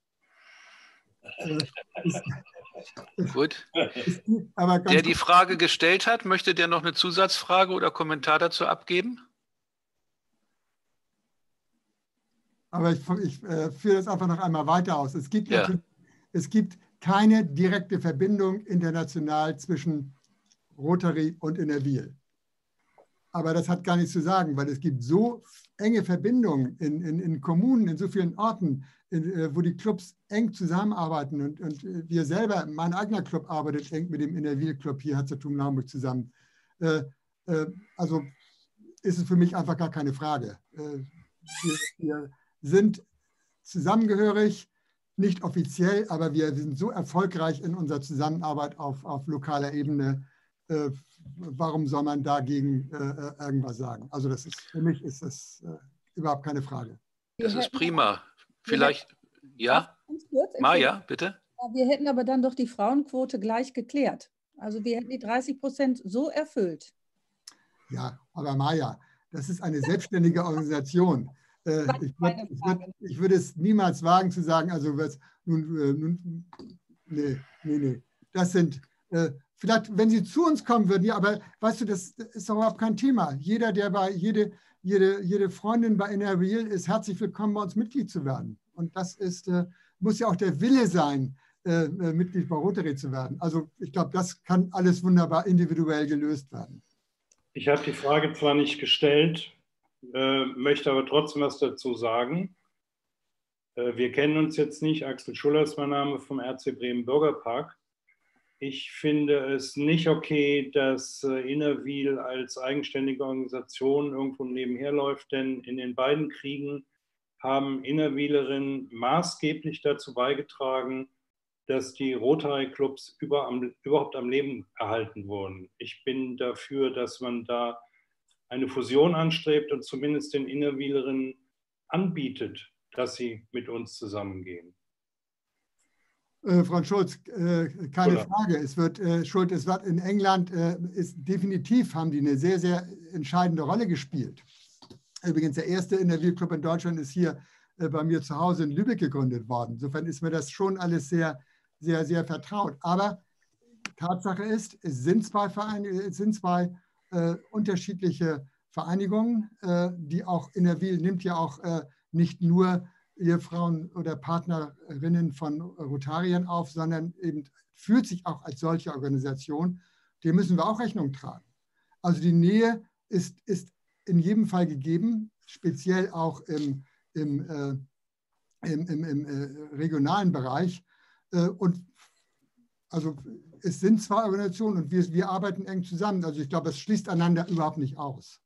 Gut. Der die Frage gestellt hat, möchte der noch eine Zusatzfrage oder Kommentar dazu abgeben? Aber ich führe das einfach noch einmal weiter aus. Es gibt keine direkte Verbindung international zwischen Rotary und Innerwil. Aber das hat gar nichts zu sagen, weil es gibt so enge Verbindungen in Kommunen, in so vielen Orten, wo die Clubs eng zusammenarbeiten. Und wir selber, mein eigener Club arbeitet eng mit dem Innerwil-Club hier, Herzogtum-Naumburg, zusammen. Also ist es für mich einfach gar keine Frage. Wir sind zusammengehörig, nicht offiziell, aber wir sind so erfolgreich in unserer Zusammenarbeit auf lokaler Ebene. Warum soll man dagegen irgendwas sagen? Also für mich ist das überhaupt keine Frage. Das ist prima. Vielleicht, ja? Maja, bitte. Wir hätten aber dann doch die Frauenquote gleich geklärt. Also wir hätten die 30% so erfüllt. Ja, aber Maja, das ist eine selbstständige Organisation. Ich würde es niemals wagen zu sagen, also nee. Das sind, vielleicht, wenn Sie zu uns kommen würden, ja, aber weißt du, das ist doch überhaupt kein Thema. Jede Freundin bei Innerwil ist herzlich willkommen, bei uns Mitglied zu werden. Und das muss ja auch der Wille sein, Mitglied bei Rotary zu werden. Also ich glaube, das kann alles wunderbar individuell gelöst werden. Ich habe die Frage zwar nicht gestellt, möchte aber trotzdem was dazu sagen. Wir kennen uns jetzt nicht. Axel Schuller ist mein Name vom RC Bremen Bürgerpark. Ich finde es nicht okay, dass Innerwil als eigenständige Organisation irgendwo nebenher läuft, denn in den beiden Kriegen haben Innerwilerinnen maßgeblich dazu beigetragen, dass die Rotary-Clubs überhaupt am Leben erhalten wurden. Ich bin dafür, dass man da eine Fusion anstrebt und zumindest den Innerwilerinnen anbietet, dass sie mit uns zusammengehen. Frau Schulz, keine Frage. Es wird in England definitiv haben die eine sehr, sehr entscheidende Rolle gespielt. Übrigens, der erste Innerwil-Club in Deutschland ist hier bei mir zu Hause in Lübeck gegründet worden. Insofern ist mir das schon alles sehr, sehr, sehr vertraut. Aber Tatsache ist, es sind zwei unterschiedliche Vereinigungen, die auch Innerwil nimmt ja auch nicht nur Ehefrauen oder Partnerinnen von Rotariern auf, sondern eben fühlt sich auch als solche Organisation. Dem müssen wir auch Rechnung tragen. Also die Nähe ist in jedem Fall gegeben, speziell auch im regionalen Bereich. Und also es sind zwei Organisationen und wir arbeiten eng zusammen. Also ich glaube, es schließt einander überhaupt nicht aus.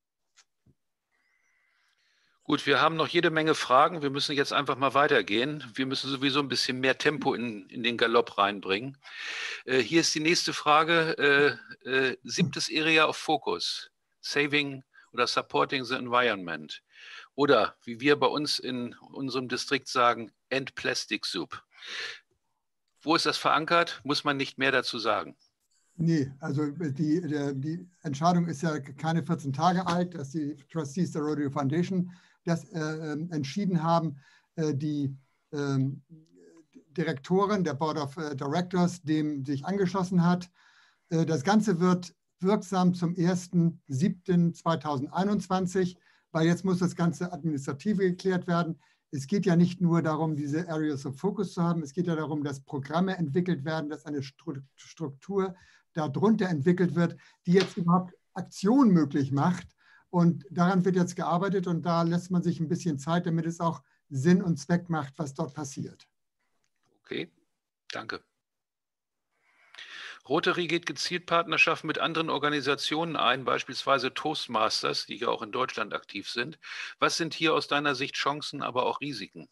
Gut, wir haben noch jede Menge Fragen. Wir müssen jetzt einfach mal weitergehen. Wir müssen sowieso ein bisschen mehr Tempo in den Galopp reinbringen. Hier ist die nächste Frage. 7. Area of Focus, Saving oder Supporting the Environment. Oder wie wir bei uns in unserem Distrikt sagen, End Plastic Soup. Wo ist das verankert? Muss man nicht mehr dazu sagen? Nee, also die Entscheidung ist ja keine 14 Tage alt, dass die Trustees der Rotary Foundation das entschieden haben. Die Direktorin, der Board of Directors, dem sich angeschlossen hat. Das Ganze wird wirksam zum 1.7.2021, weil jetzt muss das ganze Administrative geklärt werden. Es geht ja nicht nur darum, diese Areas of Focus zu haben, es geht ja darum, dass Programme entwickelt werden, dass eine Struktur darunter entwickelt wird, die jetzt überhaupt Aktion möglich macht. Und daran wird jetzt gearbeitet und da lässt man sich ein bisschen Zeit, damit es auch Sinn und Zweck macht, was dort passiert. Okay, danke. Rotary geht gezielt Partnerschaften mit anderen Organisationen ein, beispielsweise Toastmasters, die ja auch in Deutschland aktiv sind. Was sind hier aus deiner Sicht Chancen, aber auch Risiken?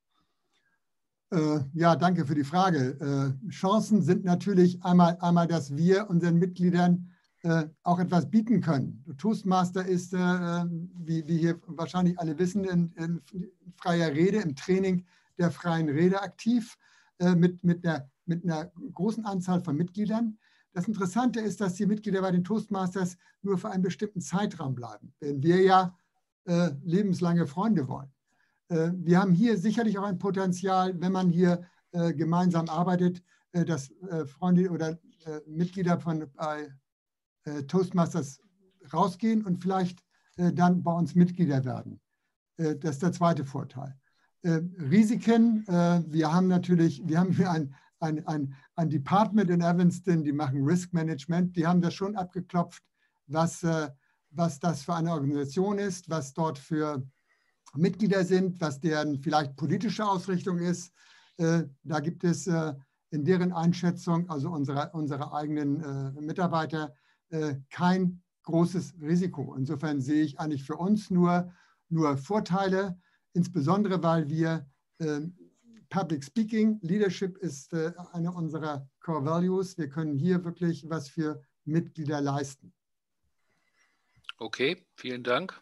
Ja, danke für die Frage. Chancen sind natürlich einmal, dass wir unseren Mitgliedern auch etwas bieten können. Toastmaster ist, wie hier wahrscheinlich alle wissen, in freier Rede, im Training der freien Rede aktiv, mit einer großen Anzahl von Mitgliedern. Das Interessante ist, dass die Mitglieder bei den Toastmasters nur für einen bestimmten Zeitraum bleiben, wenn wir ja lebenslange Freunde wollen. Wir haben hier sicherlich auch ein Potenzial, wenn man hier gemeinsam arbeitet, dass Freunde oder Mitglieder von Toastmasters rausgehen und vielleicht dann bei uns Mitglieder werden. Das ist der zweite Vorteil. Risiken, wir haben hier ein Department in Evanston, die machen Risk Management, die haben das schon abgeklopft, was das für eine Organisation ist, was dort für Mitglieder sind, was deren vielleicht politische Ausrichtung ist. Da gibt es in deren Einschätzung, also unsere eigenen Mitarbeiter, kein großes Risiko. Insofern sehe ich eigentlich für uns nur Vorteile, insbesondere weil wir Public Speaking, Leadership ist eine unserer Core Values. Wir können hier wirklich was für Mitglieder leisten. Okay, vielen Dank.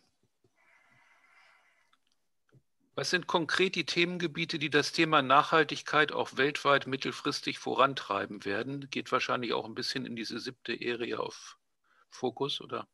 Was sind konkret die Themengebiete, die das Thema Nachhaltigkeit auch weltweit mittelfristig vorantreiben werden? Geht wahrscheinlich auch ein bisschen in diese 7. Area auf Fokus, oder?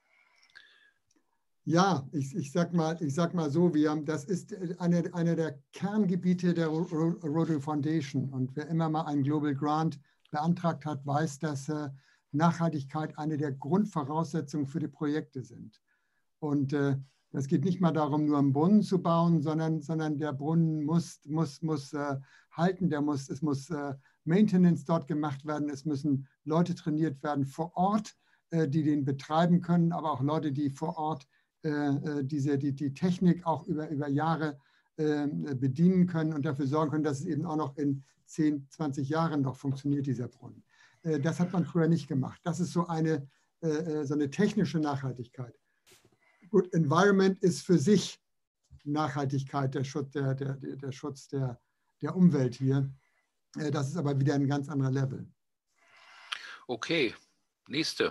Ja, ich sag mal so, das ist eine der Kerngebiete der Rotary Foundation. Und wer immer mal einen Global Grant beantragt hat, weiß, dass Nachhaltigkeit eine der Grundvoraussetzungen für die Projekte sind. Und es geht nicht mal darum, nur einen Brunnen zu bauen, sondern der Brunnen muss halten, es muss Maintenance dort gemacht werden, es müssen Leute trainiert werden vor Ort, die den betreiben können, aber auch Leute, die vor Ort die Technik auch über Jahre bedienen können und dafür sorgen können, dass es eben auch noch in 10, 20 Jahren noch funktioniert, dieser Brunnen. Das hat man früher nicht gemacht. Das ist so eine technische Nachhaltigkeit. Gut, Environment ist für sich Nachhaltigkeit, der Schutz der Umwelt hier. Das ist aber wieder ein ganz anderer Level. Okay, nächste.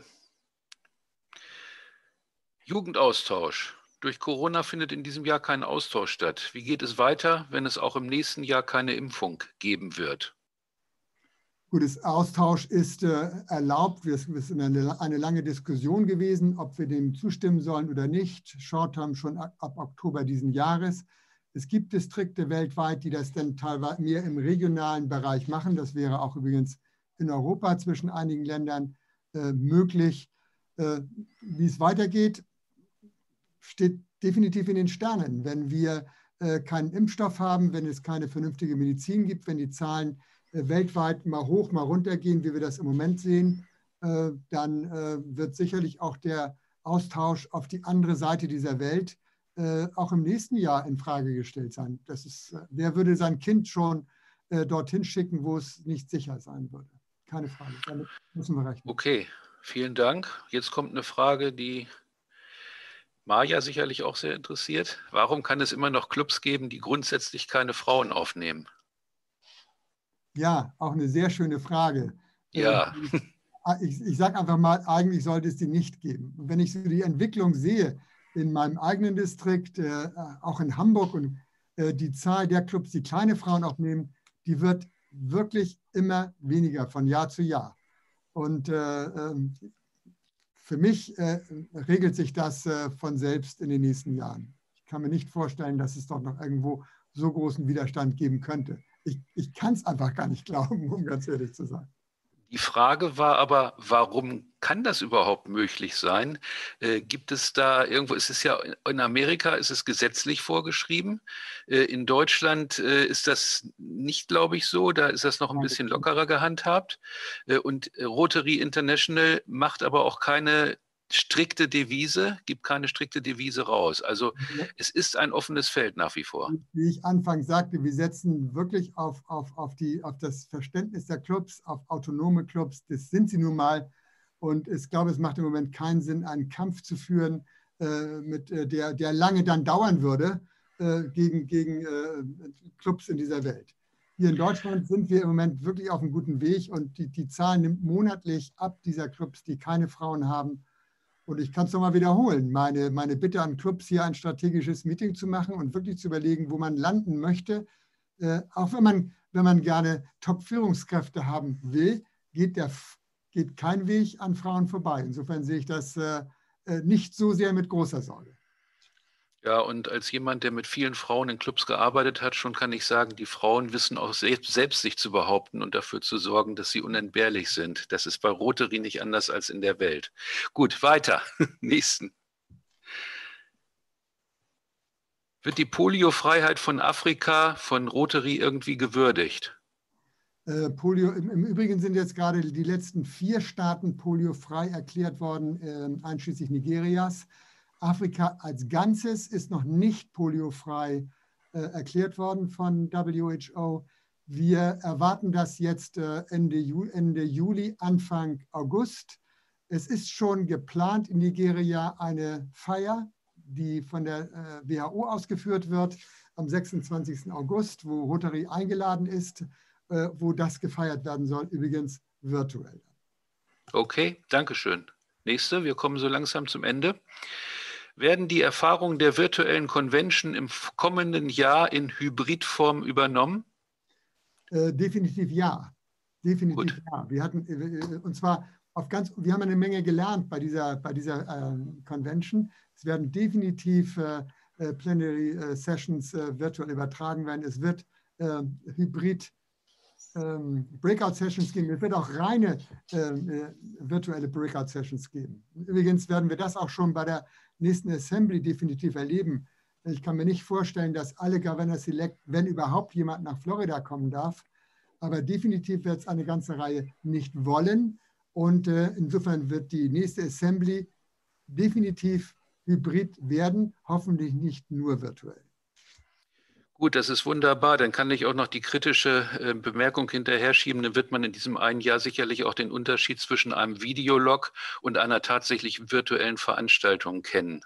Jugendaustausch. Durch Corona findet in diesem Jahr kein Austausch statt. Wie geht es weiter, wenn es auch im nächsten Jahr keine Impfung geben wird? Gut, das Austausch ist erlaubt. Es ist eine lange Diskussion gewesen, ob wir dem zustimmen sollen oder nicht. Short-term schon ab Oktober diesen Jahres. Es gibt Distrikte weltweit, die das dann teilweise mehr im regionalen Bereich machen. Das wäre auch übrigens in Europa zwischen einigen Ländern möglich. Wie es weitergeht, steht definitiv in den Sternen. Wenn wir keinen Impfstoff haben, wenn es keine vernünftige Medizin gibt, wenn die Zahlen weltweit mal hoch, mal runter gehen, wie wir das im Moment sehen, dann wird sicherlich auch der Austausch auf die andere Seite dieser Welt auch im nächsten Jahr in Frage gestellt sein. Wer würde sein Kind schon dorthin schicken, wo es nicht sicher sein würde? Keine Frage, damit müssen wir rechnen. Okay, vielen Dank. Jetzt kommt eine Frage, die Maja sicherlich auch sehr interessiert. Warum kann es immer noch Clubs geben, die grundsätzlich keine Frauen aufnehmen? Ja, auch eine sehr schöne Frage. Ja. Ich sage einfach mal, eigentlich sollte es die nicht geben. Und wenn ich so die Entwicklung sehe in meinem eigenen Distrikt, auch in Hamburg und die Zahl der Clubs, die kleine Frauen aufnehmen, die wird wirklich immer weniger von Jahr zu Jahr. Und für mich regelt sich das von selbst in den nächsten Jahren. Ich kann mir nicht vorstellen, dass es dort noch irgendwo so großen Widerstand geben könnte. Ich kann es einfach gar nicht glauben, um ganz ehrlich zu sein. Die Frage war aber, warum kann das überhaupt möglich sein? Gibt es da irgendwo, es ist ja in Amerika ist es gesetzlich vorgeschrieben. In Deutschland ist das nicht, glaube ich, so. Da ist das noch ein bisschen lockerer gehandhabt. Und Rotary International macht aber auch keine strikte Devise, gibt keine strikte Devise raus. Also es ist ein offenes Feld nach wie vor. Wie ich anfangs sagte, wir setzen wirklich auf das Verständnis der Clubs, auf autonome Clubs. Das sind sie nun mal. Und ich glaube, es macht im Moment keinen Sinn, einen Kampf zu führen, der lange dann dauern würde, gegen Clubs in dieser Welt. Hier in Deutschland sind wir im Moment wirklich auf einem guten Weg und die Zahl nimmt monatlich ab dieser Clubs, die keine Frauen haben. Und ich kann es nochmal wiederholen, meine Bitte an Clubs, hier ein strategisches Meeting zu machen und wirklich zu überlegen, wo man landen möchte. Auch wenn man gerne Top-Führungskräfte haben will, geht kein Weg an Frauen vorbei. Insofern sehe ich das nicht so sehr mit großer Sorge. Ja, und als jemand, der mit vielen Frauen in Clubs gearbeitet hat, schon kann ich sagen, die Frauen wissen auch selbst sich zu behaupten und dafür zu sorgen, dass sie unentbehrlich sind. Das ist bei Rotary nicht anders als in der Welt. Gut, weiter. Nächsten. Wird die Poliofreiheit von Afrika von Rotary irgendwie gewürdigt? Polio, im Übrigen sind jetzt gerade die letzten 4 Staaten poliofrei erklärt worden, einschließlich Nigerias. Afrika als Ganzes ist noch nicht poliofrei erklärt worden von WHO. Wir erwarten das jetzt Ende Juli, Anfang August. Es ist schon geplant in Nigeria eine Feier, die von der WHO ausgeführt wird, am 26. August, wo Rotary eingeladen ist, wo das gefeiert werden soll, übrigens virtuell. Okay, danke schön. Nächste, wir kommen so langsam zum Ende. Werden die Erfahrungen der virtuellen Convention im kommenden Jahr in Hybridform übernommen? Definitiv ja. Definitiv Gut. ja. Wir hatten, und zwar wir haben eine Menge gelernt bei dieser Convention. Es werden definitiv Plenary Sessions virtuell übertragen werden. Es wird Hybrid Breakout-Sessions geben. Es wird auch reine virtuelle Breakout-Sessions geben. Übrigens werden wir das auch schon bei der nächsten Assembly definitiv erleben. Ich kann mir nicht vorstellen, dass alle Governors Elect, wenn überhaupt jemand nach Florida kommen darf, aber definitiv wird es eine ganze Reihe nicht wollen. Und insofern wird die nächste Assembly definitiv hybrid werden, hoffentlich nicht nur virtuell. Gut, das ist wunderbar. Dann kann ich auch noch die kritische Bemerkung hinterher schieben. Dann wird man in diesem einen Jahr sicherlich auch den Unterschied zwischen einem Videolog und einer tatsächlich virtuellen Veranstaltung kennen.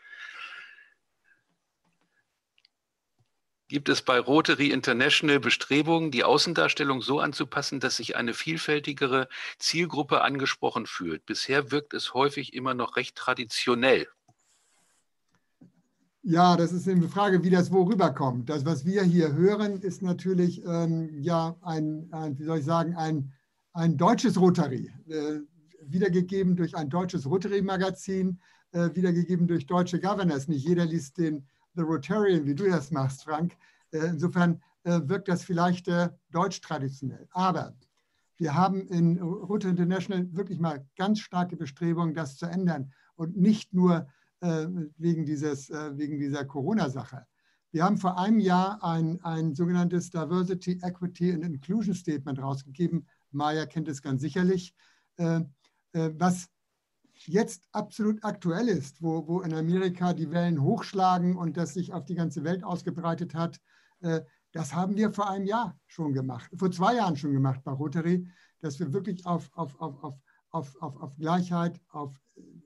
Gibt es bei Rotary International Bestrebungen, die Außendarstellung so anzupassen, dass sich eine vielfältigere Zielgruppe angesprochen fühlt? Bisher wirkt es häufig immer noch recht traditionell. Ja, das ist eine Frage, wie das wo rüberkommt. Das, was wir hier hören, ist natürlich ja wie soll ich sagen, ein deutsches Rotary, wiedergegeben durch ein deutsches Rotary-Magazin, wiedergegeben durch deutsche Governors. Nicht jeder liest den The Rotarian, wie du das machst, Frank. Insofern wirkt das vielleicht deutsch traditionell. Aber wir haben in Rotary International wirklich mal ganz starke Bestrebungen, das zu ändern und nicht nur wegen dieser Corona-Sache. Wir haben vor einem Jahr ein sogenanntes Diversity, Equity and Inclusion Statement rausgegeben. Maya kennt es ganz sicherlich, was jetzt absolut aktuell ist, wo in Amerika die Wellen hochschlagen und das sich auf die ganze Welt ausgebreitet hat. Das haben wir vor einem Jahr schon gemacht, vor 2 Jahren schon gemacht bei Rotary, dass wir wirklich auf Gleichheit, auf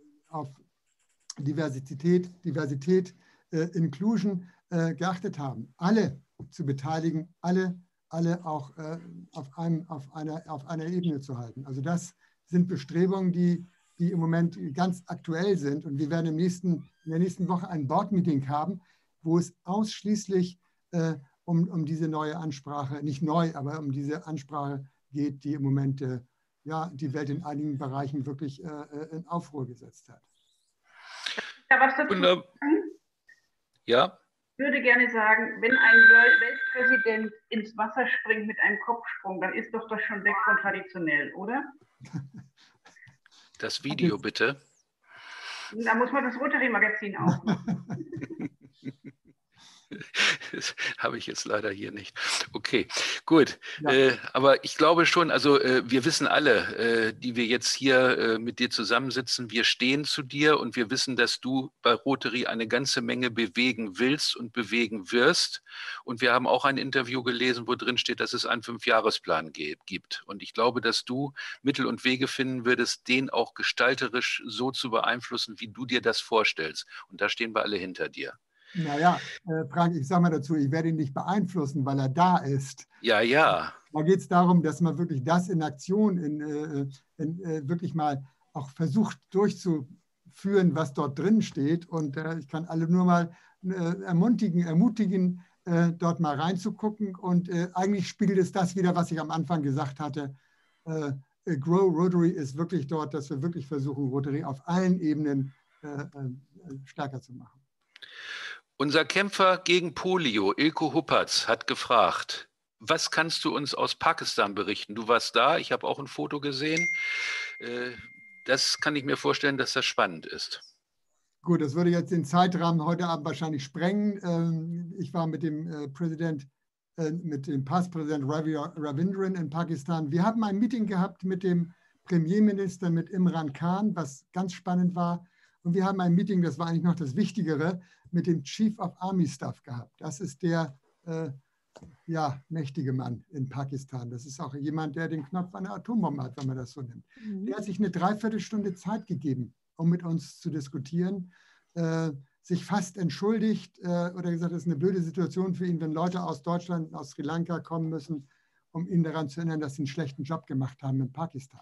Diversität, Inclusion geachtet haben. Alle zu beteiligen, alle auch auf einer Ebene zu halten. Also das sind Bestrebungen, die im Moment ganz aktuell sind. Und wir werden in der nächsten Woche ein Board-Meeting haben, wo es ausschließlich um diese neue Ansprache, nicht neu, aber um diese Ansprache geht, die im Moment ja, die Welt in einigen Bereichen wirklich in Aufruhr gesetzt hat. Ja, was dazu sagen? Ja. Ich würde gerne sagen, wenn ein Weltpräsident ins Wasser springt mit einem Kopfsprung, dann ist doch das schon weg von traditionell, oder? Das Video bitte. Da muss man das Rotary-Magazin aufmachen. Das habe ich jetzt leider hier nicht. Okay, gut. Ja. Aber ich glaube schon, also wir wissen alle, die wir jetzt hier mit dir zusammensitzen, wir stehen zu dir und wir wissen, dass du bei Rotary eine ganze Menge bewegen willst und bewegen wirst. Und wir haben auch ein Interview gelesen, wo drin steht, dass es einen 5-Jahresplan gibt. Und ich glaube, dass du Mittel und Wege finden würdest, den auch gestalterisch so zu beeinflussen, wie du dir das vorstellst. Und da stehen wir alle hinter dir. Naja, Frank, ich sage mal dazu, ich werde ihn nicht beeinflussen, weil er da ist. Ja, ja. Da geht es darum, dass man wirklich das in Aktion, wirklich mal auch versucht durchzuführen, was dort drin steht. Und ich kann alle nur mal ermutigen, dort mal reinzugucken. Und eigentlich spiegelt es das wieder, was ich am Anfang gesagt hatte. Grow Rotary ist wirklich dort, dass wir wirklich versuchen, Rotary auf allen Ebenen stärker zu machen. Unser Kämpfer gegen Polio, Ilko Huppertz, hat gefragt, was kannst du uns aus Pakistan berichten? Du warst da, ich habe auch ein Foto gesehen. Das kann ich mir vorstellen, dass das spannend ist. Gut, das würde jetzt den Zeitrahmen heute Abend wahrscheinlich sprengen. Ich war mit dem Passpräsident Ravi Ravindran in Pakistan. Wir haben ein Meeting gehabt mit dem Premierminister, mit Imran Khan, was ganz spannend war. Und wir haben ein Meeting, das war eigentlich noch das Wichtigere, mit dem Chief of Army Staff gehabt. Das ist der mächtige Mann in Pakistan. Das ist auch jemand, der den Knopf einer Atombombe hat, wenn man das so nimmt. Der hat sich eine Dreiviertelstunde Zeit gegeben, um mit uns zu diskutieren, sich fast entschuldigt oder gesagt, es ist eine blöde Situation für ihn, wenn Leute aus Deutschland, aus Sri Lanka kommen müssen, um ihn daran zu erinnern, dass sie einen schlechten Job gemacht haben in Pakistan.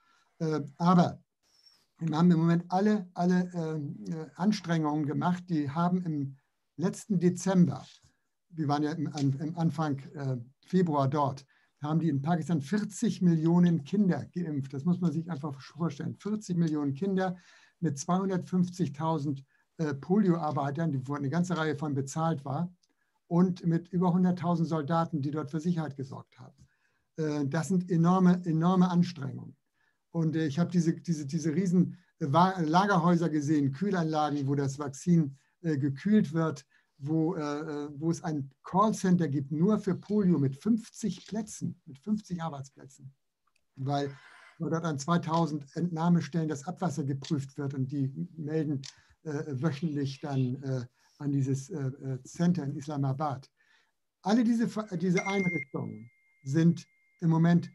Aber wir haben im Moment alle Anstrengungen gemacht, die haben im letzten Dezember, wir waren ja im Anfang Februar dort, haben die in Pakistan 40 Millionen Kinder geimpft. Das muss man sich einfach vorstellen. 40 Millionen Kinder mit 250.000 Polioarbeitern, wo eine ganze Reihe von bezahlt war, und mit über 100.000 Soldaten, die dort für Sicherheit gesorgt haben. Das sind enorme Anstrengungen. Und ich habe diese riesen Lagerhäuser gesehen, Kühlanlagen, wo das Vakzin gekühlt wird, wo es ein Callcenter gibt, nur für Polio mit 50 Plätzen, mit 50 Arbeitsplätzen. Weil dort an 2000 Entnahmestellen das Abwasser geprüft wird und die melden wöchentlich dann an dieses Center in Islamabad. Alle diese Einrichtungen sind im Moment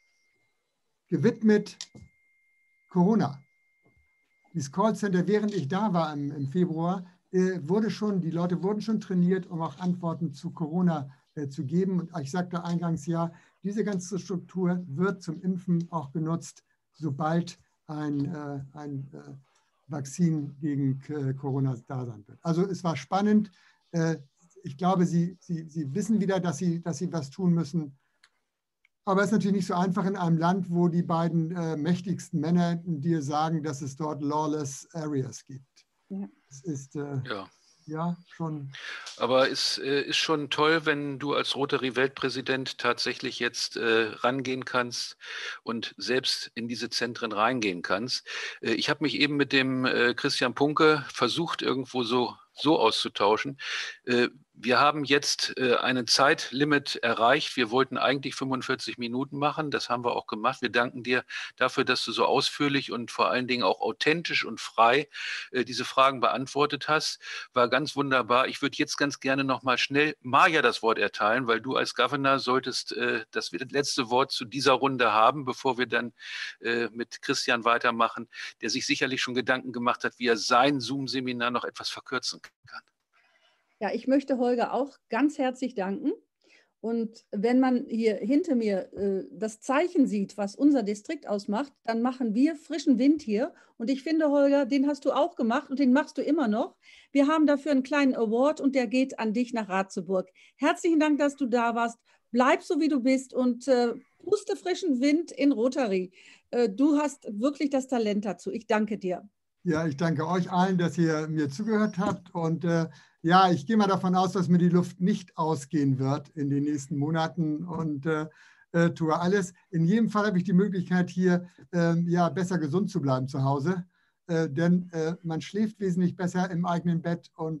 gewidmet Corona. Dieses Callcenter, während ich da war im Februar, die Leute wurden schon trainiert, um auch Antworten zu Corona zu geben. Und ich sagte eingangs, ja, diese ganze Struktur wird zum Impfen auch genutzt, sobald ein Vakzin gegen Corona da sein wird. Also es war spannend. Ich glaube, Sie wissen wieder, dass Sie was tun müssen. Aber es ist natürlich nicht so einfach in einem Land, wo die beiden mächtigsten Männer dir sagen, dass es dort lawless areas gibt. Ja. Es ist schon. Aber es ist schon toll, wenn du als Rotary-Weltpräsident tatsächlich jetzt rangehen kannst und selbst in diese Zentren reingehen kannst. Ich habe mich eben mit dem Christian Punke versucht, irgendwo so auszutauschen. Wir haben jetzt ein Zeitlimit erreicht. Wir wollten eigentlich 45 Minuten machen. Das haben wir auch gemacht. Wir danken dir dafür, dass du so ausführlich und vor allen Dingen auch authentisch und frei diese Fragen beantwortet hast. War ganz wunderbar. Ich würde jetzt ganz gerne noch mal schnell Maja das Wort erteilen, weil du als Governor solltest das letzte Wort zu dieser Runde haben, bevor wir dann mit Christian weitermachen, der sich sicherlich schon Gedanken gemacht hat, wie er sein Zoom-Seminar noch etwas verkürzen kann. Ja, ich möchte Holger auch ganz herzlich danken. Und wenn man hier hinter mir das Zeichen sieht, was unser Distrikt ausmacht, dann machen wir frischen Wind hier. Und ich finde, Holger, den hast du auch gemacht und den machst du immer noch. Wir haben dafür einen kleinen Award und der geht an dich nach Ratzeburg. Herzlichen Dank, dass du da warst. Bleib so, wie du bist und puste frischen Wind in Rotary. Du hast wirklich das Talent dazu. Ich danke dir. Ja, ich danke euch allen, dass ihr mir zugehört habt. Und ja, ich gehe mal davon aus, dass mir die Luft nicht ausgehen wird in den nächsten Monaten und tue alles. In jedem Fall habe ich die Möglichkeit, hier besser gesund zu bleiben zu Hause. Denn man schläft wesentlich besser im eigenen Bett und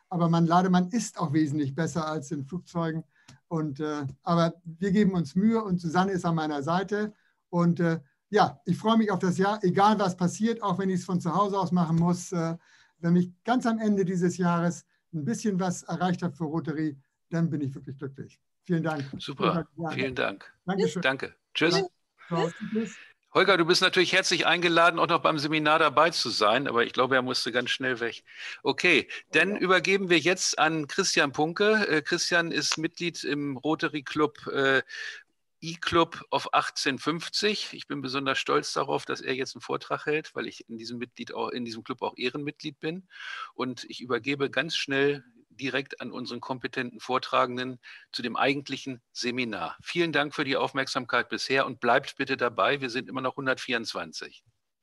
aber man ist auch wesentlich besser als in Flugzeugen. Aber wir geben uns Mühe und Susanne ist an meiner Seite. Und ja, ich freue mich auf das Jahr, egal was passiert, auch wenn ich es von zu Hause aus machen muss. Wenn ich ganz am Ende dieses Jahres ein bisschen was erreicht habe für Rotary, dann bin ich wirklich glücklich. Vielen Dank. Super, vielen Dank. Dankeschön. Danke. Tschüss. Ja. Tschüss. Holger, du bist natürlich herzlich eingeladen, auch noch beim Seminar dabei zu sein, aber ich glaube, er musste ganz schnell weg. Okay, dann übergeben wir jetzt an Christian Punke. Christian ist Mitglied im Rotary Club E-Club of 1850. Ich bin besonders stolz darauf, dass er jetzt einen Vortrag hält, weil ich in diesem Club auch Ehrenmitglied bin. Und ich übergebe ganz schnell direkt an unseren kompetenten Vortragenden zu dem eigentlichen Seminar. Vielen Dank für die Aufmerksamkeit bisher und bleibt bitte dabei. Wir sind immer noch 124.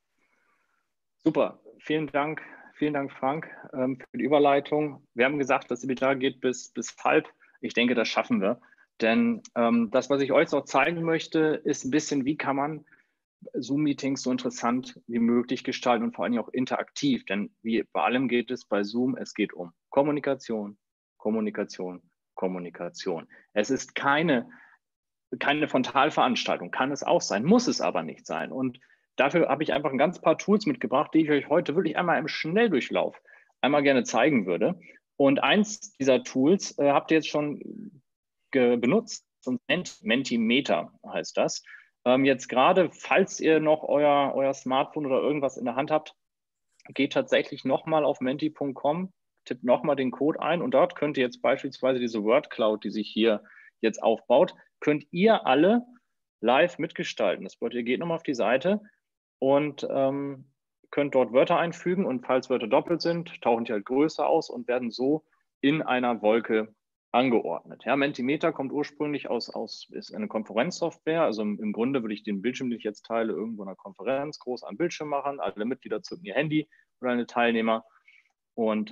Super, vielen Dank Frank, für die Überleitung. Wir haben gesagt, das Seminar geht bis halb. Ich denke, das schaffen wir. Denn das, was ich euch noch zeigen möchte, ist ein bisschen, wie kann man Zoom-Meetings so interessant wie möglich gestalten und vor allem auch interaktiv. Denn wie bei allem geht es bei Zoom, es geht um Kommunikation, Kommunikation, Kommunikation. Es ist keine Frontalveranstaltung, kann es auch sein, muss es aber nicht sein. Und dafür habe ich einfach ein ganz paar Tools mitgebracht, die ich euch heute wirklich einmal im Schnelldurchlauf einmal gerne zeigen würde. Und eins dieser Tools habt ihr jetzt schon benutzt, Mentimeter heißt das. Jetzt gerade, falls ihr noch euer Smartphone oder irgendwas in der Hand habt, geht tatsächlich nochmal auf menti.com, tippt nochmal den Code ein und dort könnt ihr jetzt beispielsweise diese Word Cloud, die sich hier jetzt aufbaut, könnt ihr alle live mitgestalten. Das bedeutet, ihr geht nochmal auf die Seite und könnt dort Wörter einfügen und falls Wörter doppelt sind, tauchen die halt größer aus und werden so in einer Wolke angeordnet. Ja, Mentimeter kommt ursprünglich ist eine Konferenzsoftware. Also im Grunde würde ich den Bildschirm, den ich jetzt teile, irgendwo in einer Konferenz groß am Bildschirm machen. Alle Mitglieder zücken ihr Handy oder eine Teilnehmer und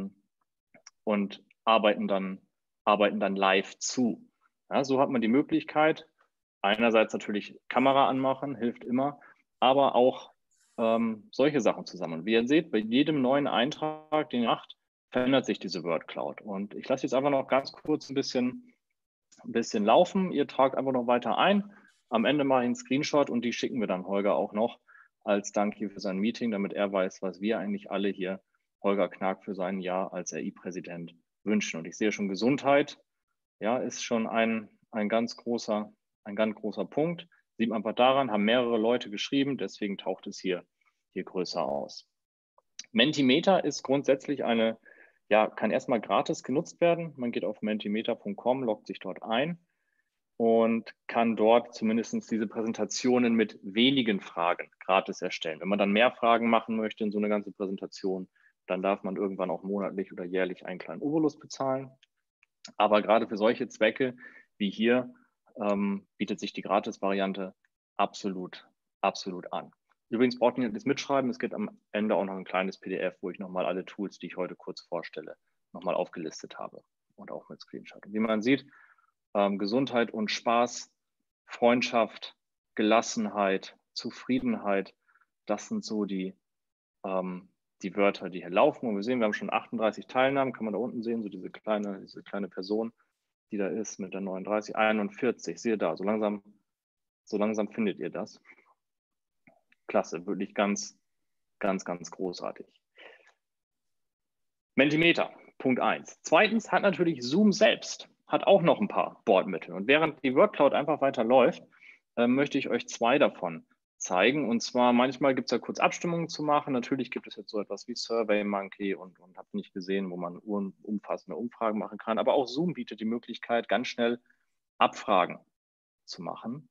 arbeiten dann live zu. Ja, so hat man die Möglichkeit, einerseits natürlich Kamera anmachen, hilft immer, aber auch solche Sachen zusammen. Wie ihr seht, bei jedem neuen Eintrag, den ihr macht, verändert sich diese Word Cloud. Und ich lasse jetzt einfach noch ganz kurz ein bisschen laufen. Ihr tragt einfach noch weiter ein. Am Ende mache ich einen Screenshot und die schicken wir dann Holger auch noch als Dank hier für sein Meeting, damit er weiß, was wir eigentlich alle hier Holger Knag für sein Jahr als RI-Präsident wünschen. Und ich sehe schon Gesundheit, ja, ist schon ein ganz großer Punkt. Sieht man einfach daran, haben mehrere Leute geschrieben, deswegen taucht es hier größer aus. Mentimeter ist grundsätzlich kann erstmal gratis genutzt werden. Man geht auf mentimeter.com, loggt sich dort ein und kann dort zumindest diese Präsentationen mit wenigen Fragen gratis erstellen. Wenn man dann mehr Fragen machen möchte in so eine ganze Präsentation, dann darf man irgendwann auch monatlich oder jährlich einen kleinen Obolus bezahlen. Aber gerade für solche Zwecke wie hier bietet sich die Gratis-Variante absolut an. Übrigens braucht ihr nicht das mitschreiben. Es gibt am Ende auch noch ein kleines PDF, wo ich nochmal alle Tools, die ich heute kurz vorstelle, nochmal aufgelistet habe und auch mit Screenshot. Und wie man sieht, Gesundheit und Spaß, Freundschaft, Gelassenheit, Zufriedenheit, das sind so die Wörter, die hier laufen. Und wir sehen, wir haben schon 38 Teilnahmen, kann man da unten sehen, so diese kleine Person, die da ist mit der 39, 41, sehe da, so langsam findet ihr das. Klasse, wirklich ganz großartig. Mentimeter, Punkt 1. Zweitens hat natürlich Zoom selbst, hat auch noch ein paar Bordmittel. Und während die Word Cloud einfach weiter läuft, möchte ich euch zwei davon zeigen. Und zwar manchmal gibt es ja kurz Abstimmungen zu machen. Natürlich gibt es jetzt so etwas wie SurveyMonkey und habt nicht gesehen, wo man umfassende Umfragen machen kann. Aber auch Zoom bietet die Möglichkeit, ganz schnell Abfragen zu machen.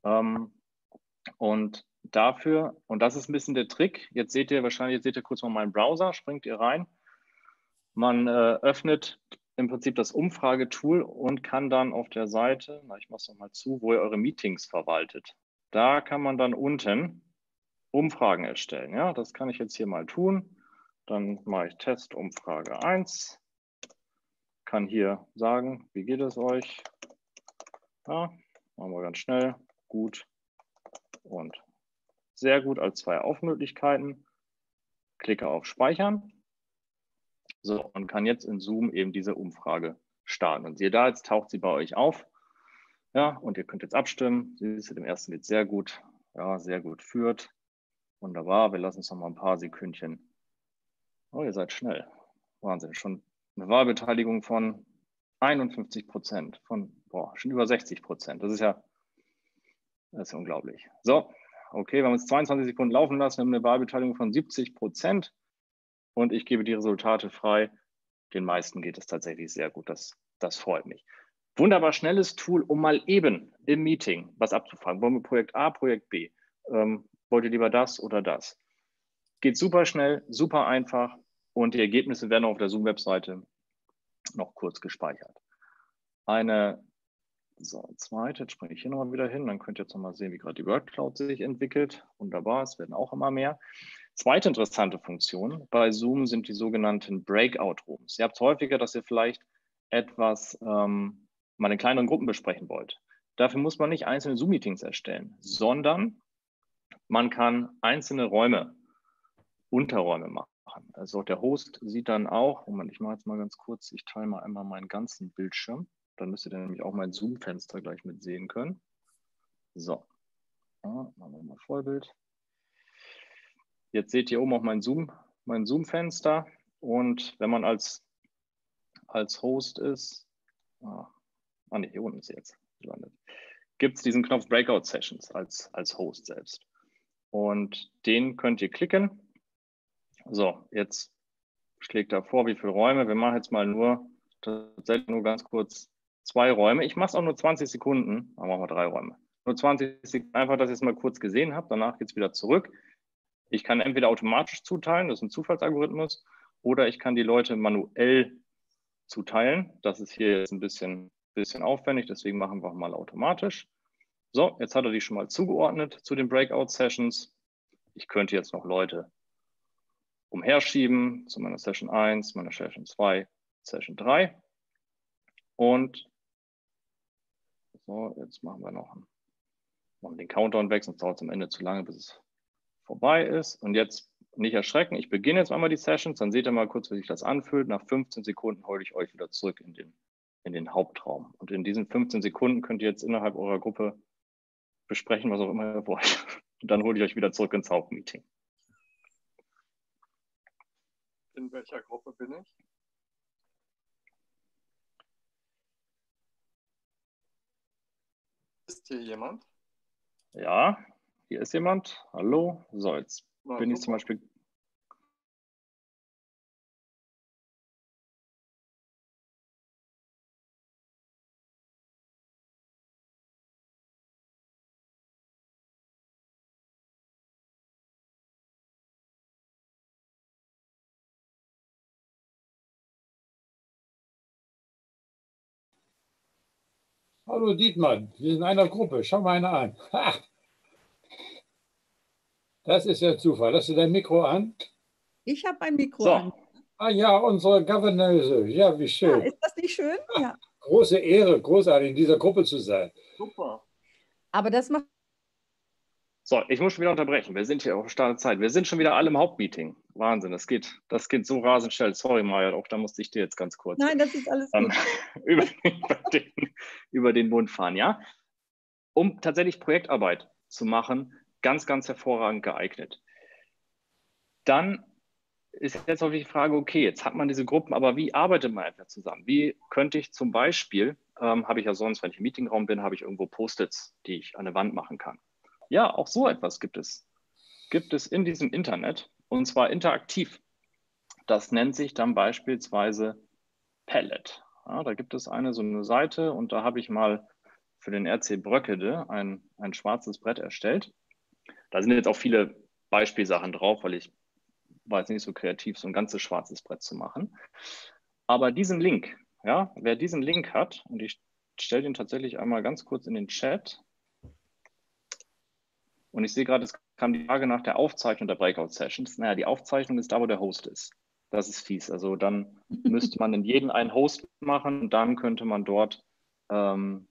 Und dafür, und das ist ein bisschen der Trick, jetzt seht ihr kurz mal meinen Browser, springt ihr rein. Man öffnet im Prinzip das Umfragetool und kann dann auf der Seite, ich mache es nochmal zu, wo ihr eure Meetings verwaltet. Da kann man dann unten Umfragen erstellen. Ja, das kann ich jetzt hier mal tun. Dann mache ich Testumfrage 1. Kann hier sagen, wie geht es euch? Ja, machen wir ganz schnell. Gut und sehr gut als zwei Aufmöglichkeiten. Klicke auf Speichern. So, und kann jetzt in Zoom eben diese Umfrage starten. Und siehe da, jetzt taucht sie bei euch auf. Ja, und ihr könnt jetzt abstimmen. Siehst du, dem ersten geht sehr gut. Ja, sehr gut führt. Wunderbar. Wir lassen es noch mal ein paar Sekündchen. Oh, ihr seid schnell. Wahnsinn. Schon eine Wahlbeteiligung von 51%, von schon über 60%. Das ist ja unglaublich. So, okay, wir haben jetzt 22 Sekunden laufen lassen. Wir haben eine Wahlbeteiligung von 70% und ich gebe die Resultate frei. Den meisten geht es tatsächlich sehr gut. Das freut mich. Wunderbar schnelles Tool, um mal eben im Meeting was abzufragen. Wollen wir Projekt A, Projekt B? Wollt ihr lieber das oder das? Geht super schnell, super einfach und die Ergebnisse werden auf der Zoom-Webseite noch kurz gespeichert. Zweite, jetzt springe ich hier nochmal wieder hin, dann könnt ihr jetzt nochmal sehen, wie gerade die WordCloud sich entwickelt. Wunderbar, es werden auch immer mehr. Zweite interessante Funktion bei Zoom sind die sogenannten Breakout-Rooms. Ihr habt es häufiger, dass ihr vielleicht etwas mal in kleineren Gruppen besprechen wollt. Dafür muss man nicht einzelne Zoom-Meetings erstellen, sondern man kann einzelne Räume, Unterräume machen. Also der Host sieht dann auch, Moment, ich mache jetzt mal ganz kurz, ich teile mal einmal meinen ganzen Bildschirm. Dann müsst ihr dann nämlich auch mein Zoom-Fenster gleich mit sehen können. So, machen wir mal Vollbild. Jetzt seht ihr oben auch mein Zoom-Fenster. Und wenn man als Host ist, nee, hier unten ist sie jetzt gelandet, gibt es diesen Knopf Breakout Sessions als Host selbst. Und den könnt ihr klicken. So, jetzt schlägt er vor, wie viele Räume. Wir machen jetzt mal tatsächlich nur ganz kurz 2 Räume. Ich mache es auch nur 20 Sekunden. Dann machen wir 3 Räume. Nur 20 Sekunden, einfach, dass ihr es mal kurz gesehen habt. Danach geht es wieder zurück. Ich kann entweder automatisch zuteilen, das ist ein Zufallsalgorithmus, oder ich kann die Leute manuell zuteilen. Das ist hier jetzt ein bisschen aufwendig, deswegen machen wir mal automatisch. So, jetzt hat er die schon mal zugeordnet zu den Breakout-Sessions. Ich könnte jetzt noch Leute umherschieben zu meiner Session 1, meiner Session 2, Session 3. Und so, jetzt machen wir noch den Countdown weg, sonst dauert es am Ende zu lange, bis es vorbei ist. Und jetzt nicht erschrecken, ich beginne jetzt einmal die Sessions, dann seht ihr mal kurz, wie sich das anfühlt. Nach 15 Sekunden hole ich euch wieder zurück in den Hauptraum. Und in diesen 15 Sekunden könnt ihr jetzt innerhalb eurer Gruppe besprechen, was auch immer ihr wollt. Und dann hole ich euch wieder zurück ins Hauptmeeting. In welcher Gruppe bin ich? Ist hier jemand? Ja, hier ist jemand. Hallo. So, jetzt bin ich zum Beispiel. Hallo Dietmar, wir sind in einer Gruppe. Schau mal einer an. Ha! Das ist ja Zufall. Hast du dein Mikro an? Ich habe ein Mikro an. Ah ja, unsere Gouvernöse. Ja, wie schön. Ja, ist das nicht schön? Ja. Große Ehre, großartig in dieser Gruppe zu sein. Super. Aber das macht. So, ich muss schon wieder unterbrechen. Wir sind hier auf Startzeit. Wir sind schon wieder alle im Hauptmeeting. Wahnsinn, das geht so rasend schnell. Sorry, Maja, auch da musste ich dir jetzt ganz kurz Nein, das ist alles gut. über den Mund fahren, ja? Um tatsächlich Projektarbeit zu machen, ganz, ganz hervorragend geeignet. Dann ist jetzt auch die Frage, okay, jetzt hat man diese Gruppen, aber wie arbeitet man etwa zusammen? Wie könnte ich zum Beispiel, habe ich ja sonst, wenn ich im Meetingraum bin, habe ich irgendwo Post-its, die ich an der Wand machen kann. Ja, auch so etwas gibt es. Gibt es in diesem Internet und zwar interaktiv. Das nennt sich dann beispielsweise Palette. Ja, da gibt es so eine Seite und da habe ich mal für den RC Bröckede ein schwarzes Brett erstellt. Da sind jetzt auch viele Beispielsachen drauf, weil ich war jetzt nicht so kreativ, so ein ganzes schwarzes Brett zu machen. Aber diesen Link, ja, wer diesen Link hat, und ich stelle den tatsächlich einmal ganz kurz in den Chat. Und ich sehe gerade, es kam die Frage nach der Aufzeichnung der Breakout-Sessions. Naja, die Aufzeichnung ist da, wo der Host ist. Das ist fies. Also dann müsste man in jeden einen Host machen und dann könnte man dort, kann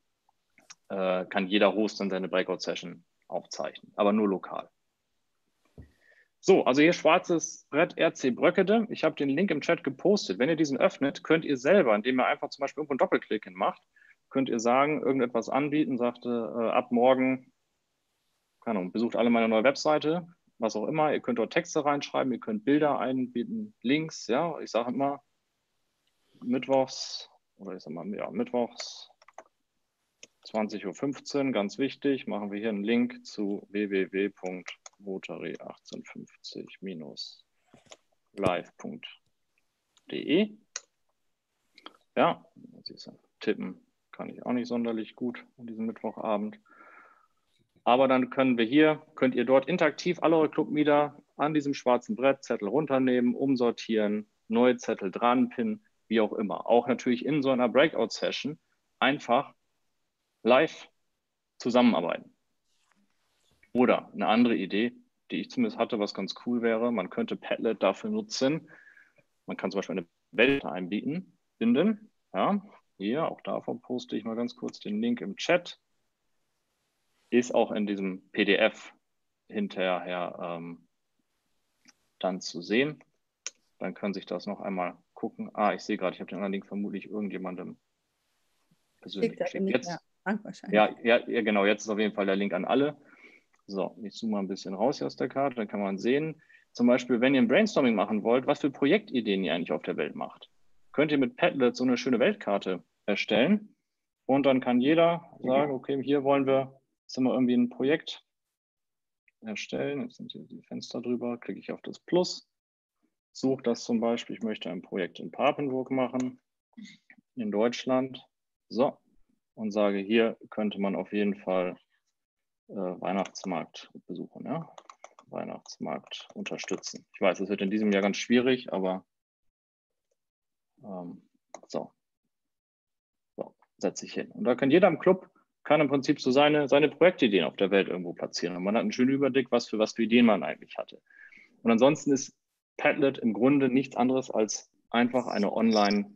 jeder Host dann seine Breakout-Session aufzeichnen, aber nur lokal. So, also hier schwarzes Brett RC Bröckede. Ich habe den Link im Chat gepostet. Wenn ihr diesen öffnet, könnt ihr selber, indem ihr einfach zum Beispiel irgendwo einen Doppelklick hin macht, könnt ihr sagen, irgendetwas anbieten, sagte ab morgen, keine Ahnung, besucht alle meine neue Webseite, was auch immer. Ihr könnt dort Texte reinschreiben, ihr könnt Bilder einbieten, Links, ja, ich sage immer, mittwochs, oder ich sag mal, ja, mittwochs 20:15 Uhr, ganz wichtig, machen wir hier einen Link zu www.rotary1850-live.de. Ja, siehst du, tippen kann ich auch nicht sonderlich gut an diesem Mittwochabend. Aber dann könnt ihr dort interaktiv alle eure Clubmitglieder an diesem schwarzen Brett Zettel runternehmen, umsortieren, neue Zettel dran pinnen, wie auch immer. Auch natürlich in so einer Breakout-Session einfach live zusammenarbeiten. Oder eine andere Idee, die ich zumindest hatte, was ganz cool wäre, man könnte Padlet dafür nutzen. Man kann zum Beispiel eine Welt binden. Ja, hier, auch davon poste ich mal ganz kurz den Link im Chat. Ist auch in diesem PDF hinterher dann zu sehen. Dann können sich das noch einmal gucken. Ich sehe gerade, ich habe den anderen Link vermutlich irgendjemandem persönlich geschickt. Jetzt, ja, genau, jetzt ist auf jeden Fall der Link an alle. So, ich zoome mal ein bisschen raus hier aus der Karte, dann kann man sehen, zum Beispiel, wenn ihr ein Brainstorming machen wollt, was für Projektideen ihr eigentlich auf der Welt macht. Könnt ihr mit Padlet so eine schöne Weltkarte erstellen und dann kann jeder sagen, okay, hier wollen wir irgendwie ein Projekt erstellen. Jetzt sind hier die Fenster drüber, klicke ich auf das Plus, suche das zum Beispiel, ich möchte ein Projekt in Papenburg machen, in Deutschland. So, und sage, hier könnte man auf jeden Fall Weihnachtsmarkt besuchen, ja? Weihnachtsmarkt unterstützen. Ich weiß, es wird in diesem Jahr ganz schwierig, aber so, setze ich hin. Und da kann jeder im Club, kann im Prinzip so seine Projektideen auf der Welt irgendwo platzieren. Und man hat einen schönen Überblick, was für Ideen man eigentlich hatte. Und ansonsten ist Padlet im Grunde nichts anderes als einfach ein online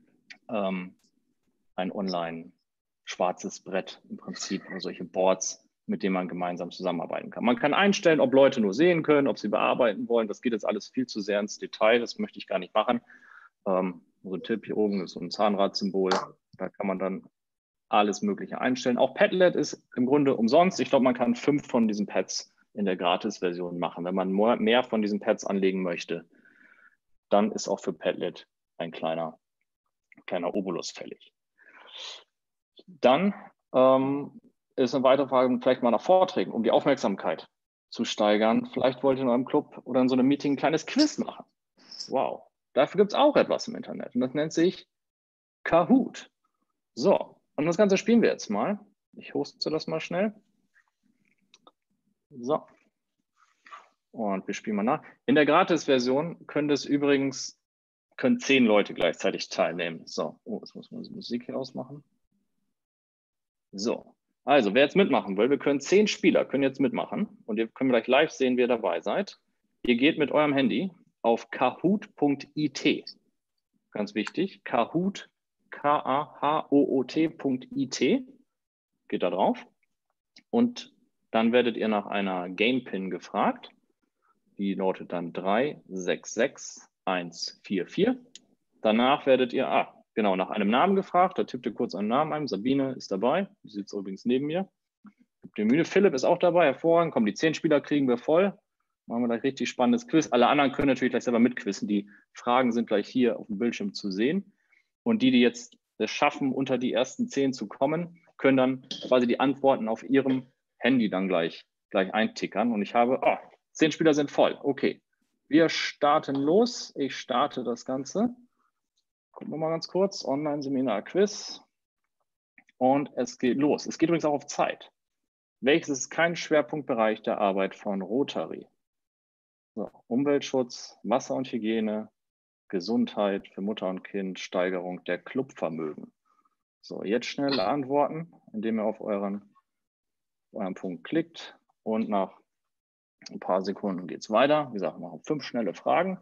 schwarzes Brett im Prinzip, oder solche Boards, mit denen man gemeinsam zusammenarbeiten kann. Man kann einstellen, ob Leute nur sehen können, ob sie bearbeiten wollen. Das geht jetzt alles viel zu sehr ins Detail, das möchte ich gar nicht machen. So ein Tipp hier oben ist so ein Zahnradsymbol, da kann man dann alles Mögliche einstellen. Auch Padlet ist im Grunde umsonst. Ich glaube, man kann 5 von diesen Pads in der Gratis-Version machen. Wenn man mehr von diesen Pads anlegen möchte, dann ist auch für Padlet ein kleiner Obolus fällig. Dann ist eine weitere Frage, vielleicht mal nach Vorträgen, um die Aufmerksamkeit zu steigern. Vielleicht wollt ihr in eurem Club oder in so einem Meeting ein kleines Quiz machen. Wow, dafür gibt es auch etwas im Internet und das nennt sich Kahoot. So, und das Ganze spielen wir jetzt mal. Ich hoste das mal schnell. So, und wir spielen mal nach. In der Gratis-Version können 10 Leute gleichzeitig teilnehmen. So, jetzt muss man die Musik hier ausmachen. So, also wer jetzt mitmachen will, wir können 10 Spieler können jetzt mitmachen und ihr könnt gleich live sehen, wie ihr dabei seid. Ihr geht mit eurem Handy auf kahoot.it. Ganz wichtig, Kahoot, Kahoot.it. Geht da drauf und dann werdet ihr nach einer Game-Pin gefragt. Die lautet dann 366144. Danach werdet ihr, genau, nach einem Namen gefragt. Da tippt ihr kurz einen Namen ein. Sabine ist dabei. Die sitzt übrigens neben mir. Die Mühle Philipp ist auch dabei. Hervorragend. Kommen die 10 Spieler, kriegen wir voll. Machen wir gleich richtig spannendes Quiz. Alle anderen können natürlich gleich selber mitquizzen. Die Fragen sind gleich hier auf dem Bildschirm zu sehen. Und die jetzt es schaffen, unter die ersten 10 zu kommen, können dann quasi die Antworten auf ihrem Handy dann gleich eintickern. Und ich habe, 10 Spieler sind voll. Okay, wir starten los. Ich starte das Ganze. Gucken wir mal ganz kurz. Online-Seminar-Quiz. Und es geht los. Es geht übrigens auch auf Zeit. Welches ist kein Schwerpunktbereich der Arbeit von Rotary? So, Umweltschutz, Wasser und Hygiene, Gesundheit für Mutter und Kind, Steigerung der Clubvermögen. So, jetzt schnell antworten, indem ihr auf euren Punkt klickt und nach ein paar Sekunden geht es weiter. Wie gesagt, wir machen 5 schnelle Fragen.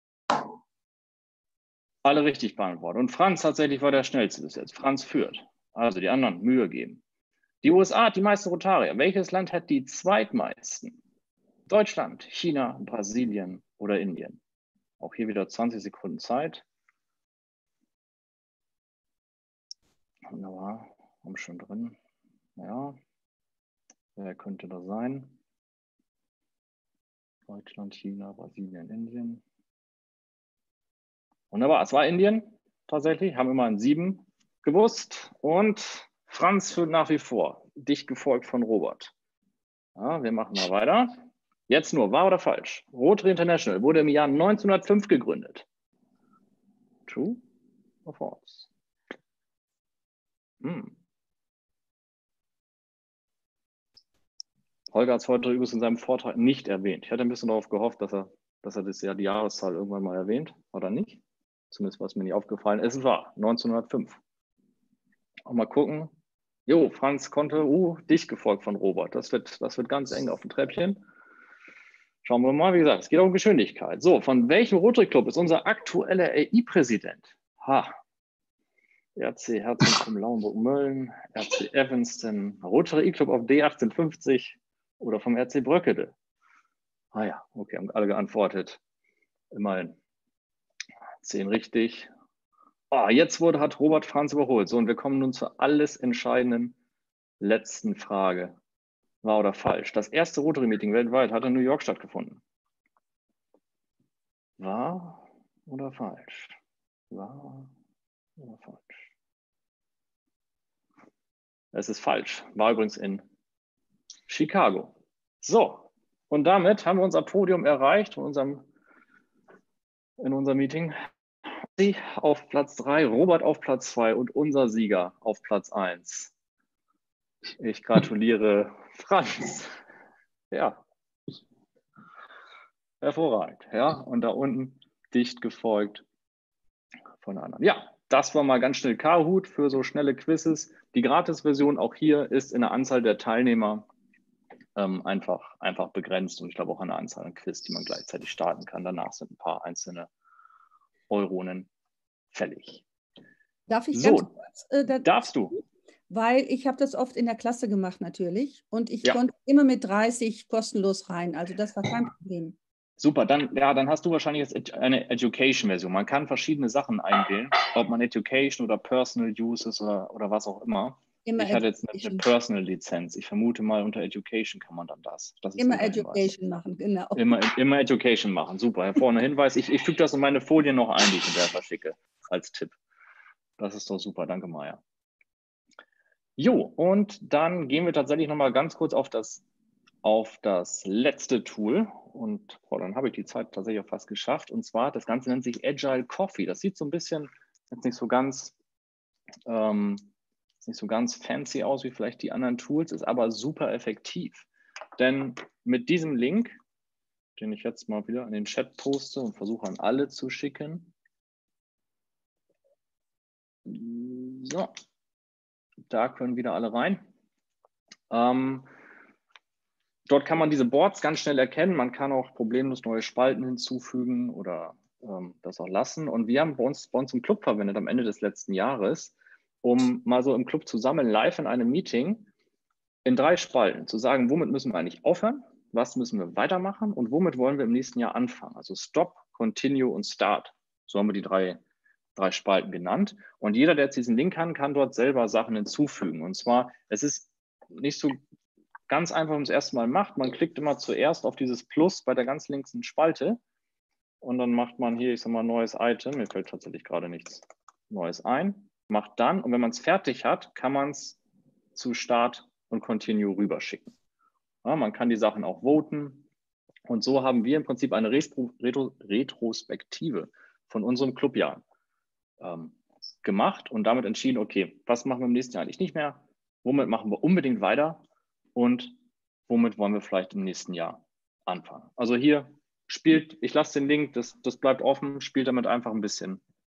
Alle richtig beantwortet. Und Franz tatsächlich war der schnellste bis jetzt. Franz führt. Also die anderen Mühe geben. Die USA hat die meisten Rotarier. Welches Land hat die zweitmeisten? Deutschland, China, Brasilien oder Indien? Auch hier wieder 20 Sekunden Zeit. Wunderbar, haben wir schon drin. Ja, wer könnte das sein? Deutschland, China, Brasilien, Indien. Wunderbar, es war Indien tatsächlich, haben immer ein 7 gewusst. Und Franz führt nach wie vor, dicht gefolgt von Robert. Ja, wir machen mal weiter. Jetzt nur, wahr oder falsch? Rotary International wurde im Jahr 1905 gegründet. True or false? Holger hat es heute übrigens in seinem Vortrag nicht erwähnt. Ich hatte ein bisschen darauf gehofft, dass er das ja die Jahreszahl irgendwann mal erwähnt. Oder nicht? Zumindest war es mir nicht aufgefallen. Es war 1905. Auch mal gucken. Jo, Franz konnte, dicht gefolgt von Robert. Das wird ganz eng auf dem Treppchen. Schauen wir mal, wie gesagt, es geht um Geschwindigkeit. So, von welchem Rotary Club ist unser aktueller AI-Präsident? RC Herzog Lauenburg-Mölln, RC Evanston, Rotary Club of D 1850 oder vom RC Bröckede? Ja, okay, haben alle geantwortet. Immerhin 10 richtig. Jetzt hat Robert Franz überholt. So, und wir kommen nun zur alles entscheidenden letzten Frage. Wahr oder falsch? Das erste Rotary-Meeting weltweit hat in New York stattgefunden. Wahr oder falsch? Wahr oder falsch? Es ist falsch. War übrigens in Chicago. So, und damit haben wir unser Podium erreicht in unserem Meeting. Sie auf Platz 3, Robert auf Platz 2 und unser Sieger auf Platz 1. Ich gratuliere Franz. Ja, hervorragend. Ja, und da unten dicht gefolgt von anderen. Ja, das war mal ganz schnell Kahoot für so schnelle Quizzes. Die Gratis-Version auch hier ist in der Anzahl der Teilnehmer einfach begrenzt und ich glaube auch an der Anzahl an Quiz, die man gleichzeitig starten kann. Danach sind ein paar einzelne Euronen fällig. Darf ich ganz kurz? Darfst du. Weil ich habe das oft in der Klasse gemacht natürlich und ich konnte immer mit 30 kostenlos rein. Also das war kein Problem. Super, dann hast du wahrscheinlich jetzt eine Education-Version. Man kann verschiedene Sachen einwählen, ob man Education oder Personal Uses oder was auch immer. Ich hatte jetzt eine Personal-Lizenz. Ich vermute mal, unter Education kann man dann das. Das ist immer Education machen, genau. Immer Education machen, super. Hier vorne Hinweis. Ich füge das in meine Folien noch ein, die ich hinterher verschicke, als Tipp. Das ist doch super, danke Maja. Jo, und dann gehen wir tatsächlich nochmal ganz kurz auf das letzte Tool. Und dann habe ich die Zeit tatsächlich auch fast geschafft. Und zwar, das Ganze nennt sich Agile Coffee. Das sieht so ein bisschen jetzt nicht so ganz fancy aus wie vielleicht die anderen Tools, ist aber super effektiv. Denn mit diesem Link, den ich jetzt mal wieder in den Chat poste und versuche an alle zu schicken. So, da können wieder alle rein. Dort kann man diese Boards ganz schnell erkennen. Man kann auch problemlos neue Spalten hinzufügen oder das auch lassen. Und wir haben bei uns im Club verwendet am Ende des letzten Jahres, um mal so im Club zusammen live in einem Meeting in 3 Spalten zu sagen, womit müssen wir eigentlich aufhören, was müssen wir weitermachen und womit wollen wir im nächsten Jahr anfangen. Also Stop, Continue und Start. So haben wir die drei Spalten genannt. Und jeder, der jetzt diesen Link kann dort selber Sachen hinzufügen. Und zwar, es ist nicht so ganz einfach, wenn man es erstmal macht. Man klickt immer zuerst auf dieses Plus bei der ganz linksten Spalte und dann macht man hier, ich sag mal, neues Item. Mir fällt tatsächlich gerade nichts Neues ein. Macht dann und wenn man es fertig hat, kann man es zu Start und Continue rüberschicken. Ja, man kann die Sachen auch voten und so haben wir im Prinzip eine Retrospektive von unserem Clubjahr gemacht und damit entschieden, okay, was machen wir im nächsten Jahr eigentlich nicht mehr, womit machen wir unbedingt weiter und womit wollen wir vielleicht im nächsten Jahr anfangen. Also hier ich lasse den Link, das bleibt offen, spielt damit einfach ein bisschen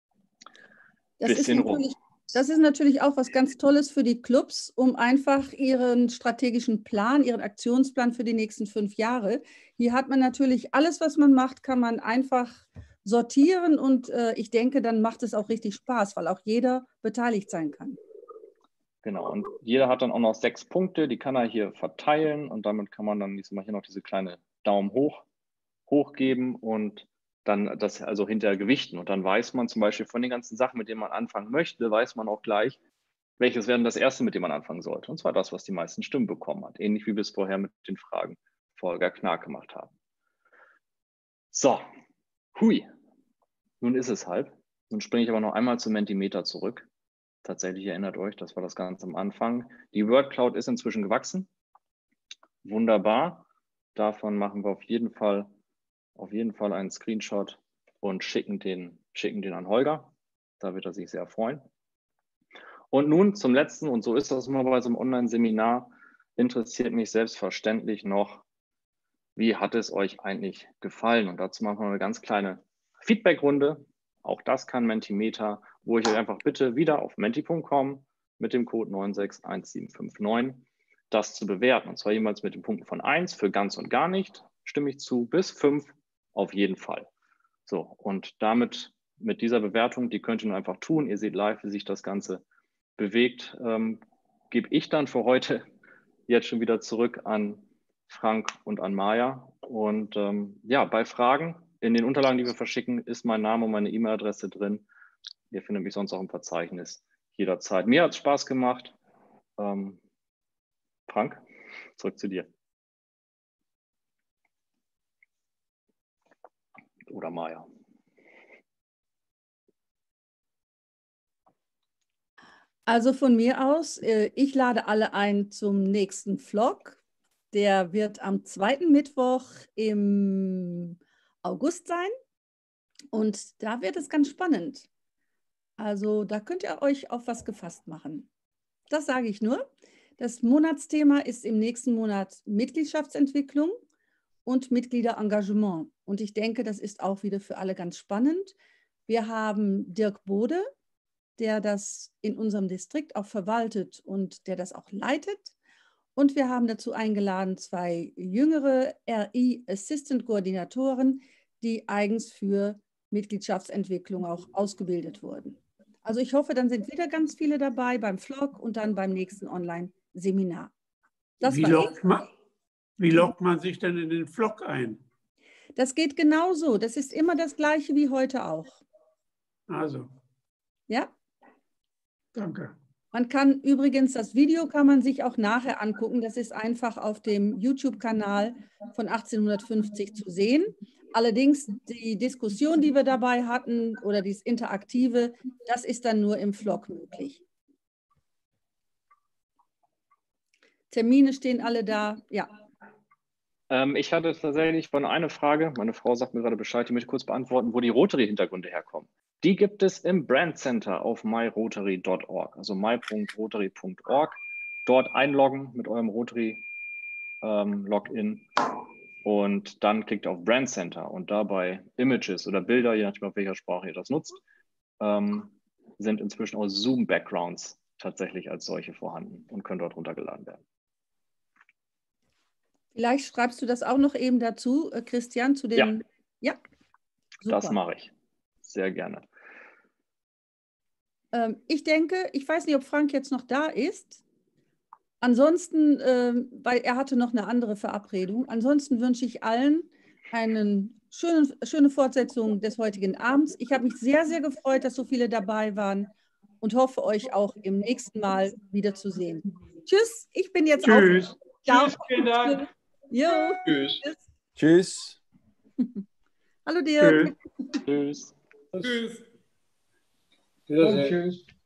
rum. Das ist natürlich auch was ganz Tolles für die Clubs, um einfach ihren strategischen Plan, ihren Aktionsplan für die nächsten 5 Jahre. Hier hat man natürlich alles, was man macht, kann man einfach sortieren und ich denke, dann macht es auch richtig Spaß, weil auch jeder beteiligt sein kann. Genau, und jeder hat dann auch noch 6 Punkte, die kann er hier verteilen und damit kann man dann hier noch diese kleine Daumen hoch geben und dann das also hinterher gewichten. Und dann weiß man zum Beispiel von den ganzen Sachen, mit denen man anfangen möchte, weiß man auch gleich, welches wäre denn das erste, mit dem man anfangen sollte. Und zwar das, was die meisten Stimmen bekommen hat. Ähnlich wie wir es vorher mit den Fragen Volker Knark gemacht haben. So, hui, nun ist es halb. Nun springe ich aber noch einmal zum Mentimeter zurück. Tatsächlich erinnert euch, das war das Ganze am Anfang. Die WordCloud ist inzwischen gewachsen. Wunderbar. Davon machen wir auf jeden Fall einen Screenshot und schicken den an Holger. Da wird er sich sehr freuen. Und nun zum letzten, und so ist das immer bei so einem Online-Seminar, interessiert mich selbstverständlich noch, wie hat es euch eigentlich gefallen? Und dazu machen wir eine ganz kleine Feedback-Runde. Auch das kann Mentimeter, wo ich euch einfach bitte wieder auf menti.com mit dem Code 961759 das zu bewerten. Und zwar jeweils mit den Punkten von 1 für ganz und gar nicht, stimme ich zu, bis 5 auf jeden Fall. So, und damit, mit dieser Bewertung, die könnt ihr nur einfach tun. Ihr seht live, wie sich das Ganze bewegt. Gebe ich dann für heute jetzt schon wieder zurück an Frank und an Maja. Und ja, bei Fragen in den Unterlagen, die wir verschicken, ist mein Name und meine E-Mail-Adresse drin. Ihr findet mich sonst auch im Verzeichnis jederzeit. Mir hat es Spaß gemacht. Frank, zurück zu dir. Oder Maja. Also von mir aus, ich lade alle ein zum nächsten Vlog. Der wird am 2. Mittwoch im August sein. Und da wird es ganz spannend. Also da könnt ihr euch auf was gefasst machen. Das sage ich nur. Das Monatsthema ist im nächsten Monat Mitgliedschaftsentwicklung und Mitgliederengagement. Und ich denke, das ist auch wieder für alle ganz spannend. Wir haben Dirk Bode, der das in unserem Distrikt auch verwaltet und der das auch leitet. Und wir haben dazu eingeladen 2 jüngere RI-Assistant-Koordinatoren, die eigens für Mitgliedschaftsentwicklung auch ausgebildet wurden. Also ich hoffe, dann sind wieder ganz viele dabei beim Vlog und dann beim nächsten Online-Seminar. Wie loggt man sich denn in den Vlog ein? Das geht genauso. Das ist immer das Gleiche wie heute auch. Also. Ja? Danke. Man kann übrigens, das Video kann man sich auch nachher angucken. Das ist einfach auf dem YouTube-Kanal von 1850 zu sehen. Allerdings die Diskussion, die wir dabei hatten oder das Interaktive, das ist dann nur im Vlog möglich. Termine stehen alle da, ja. Ich hatte tatsächlich von einer Frage, meine Frau sagt mir gerade Bescheid, die möchte ich kurz beantworten, wo die Rotary-Hintergründe herkommen. Die gibt es im Brand Center auf myrotary.org, also my.rotary.org. Dort einloggen mit eurem Rotary-Login und dann klickt auf Brand Center und dabei Images oder Bilder, je nachdem auf welcher Sprache ihr das nutzt, sind inzwischen auch Zoom-Backgrounds tatsächlich als solche vorhanden und können dort runtergeladen werden. Vielleicht schreibst du das auch noch eben dazu, Christian, zu den... Ja, super. Das mache ich. Sehr gerne. Ich denke, ich weiß nicht, ob Frank jetzt noch da ist. Ansonsten, weil er hatte noch eine andere Verabredung. Ansonsten wünsche ich allen eine schöne Fortsetzung des heutigen Abends. Ich habe mich sehr, sehr gefreut, dass so viele dabei waren und hoffe, euch auch im nächsten Mal wiederzusehen. Tschüss, ich bin jetzt auf. Tschüss. Tschüss, vielen Dank. Jo. Tschüss. Tschüss. Hallo Dirk. Tschüss. Tschüss. Wiedersehen. Tschüss.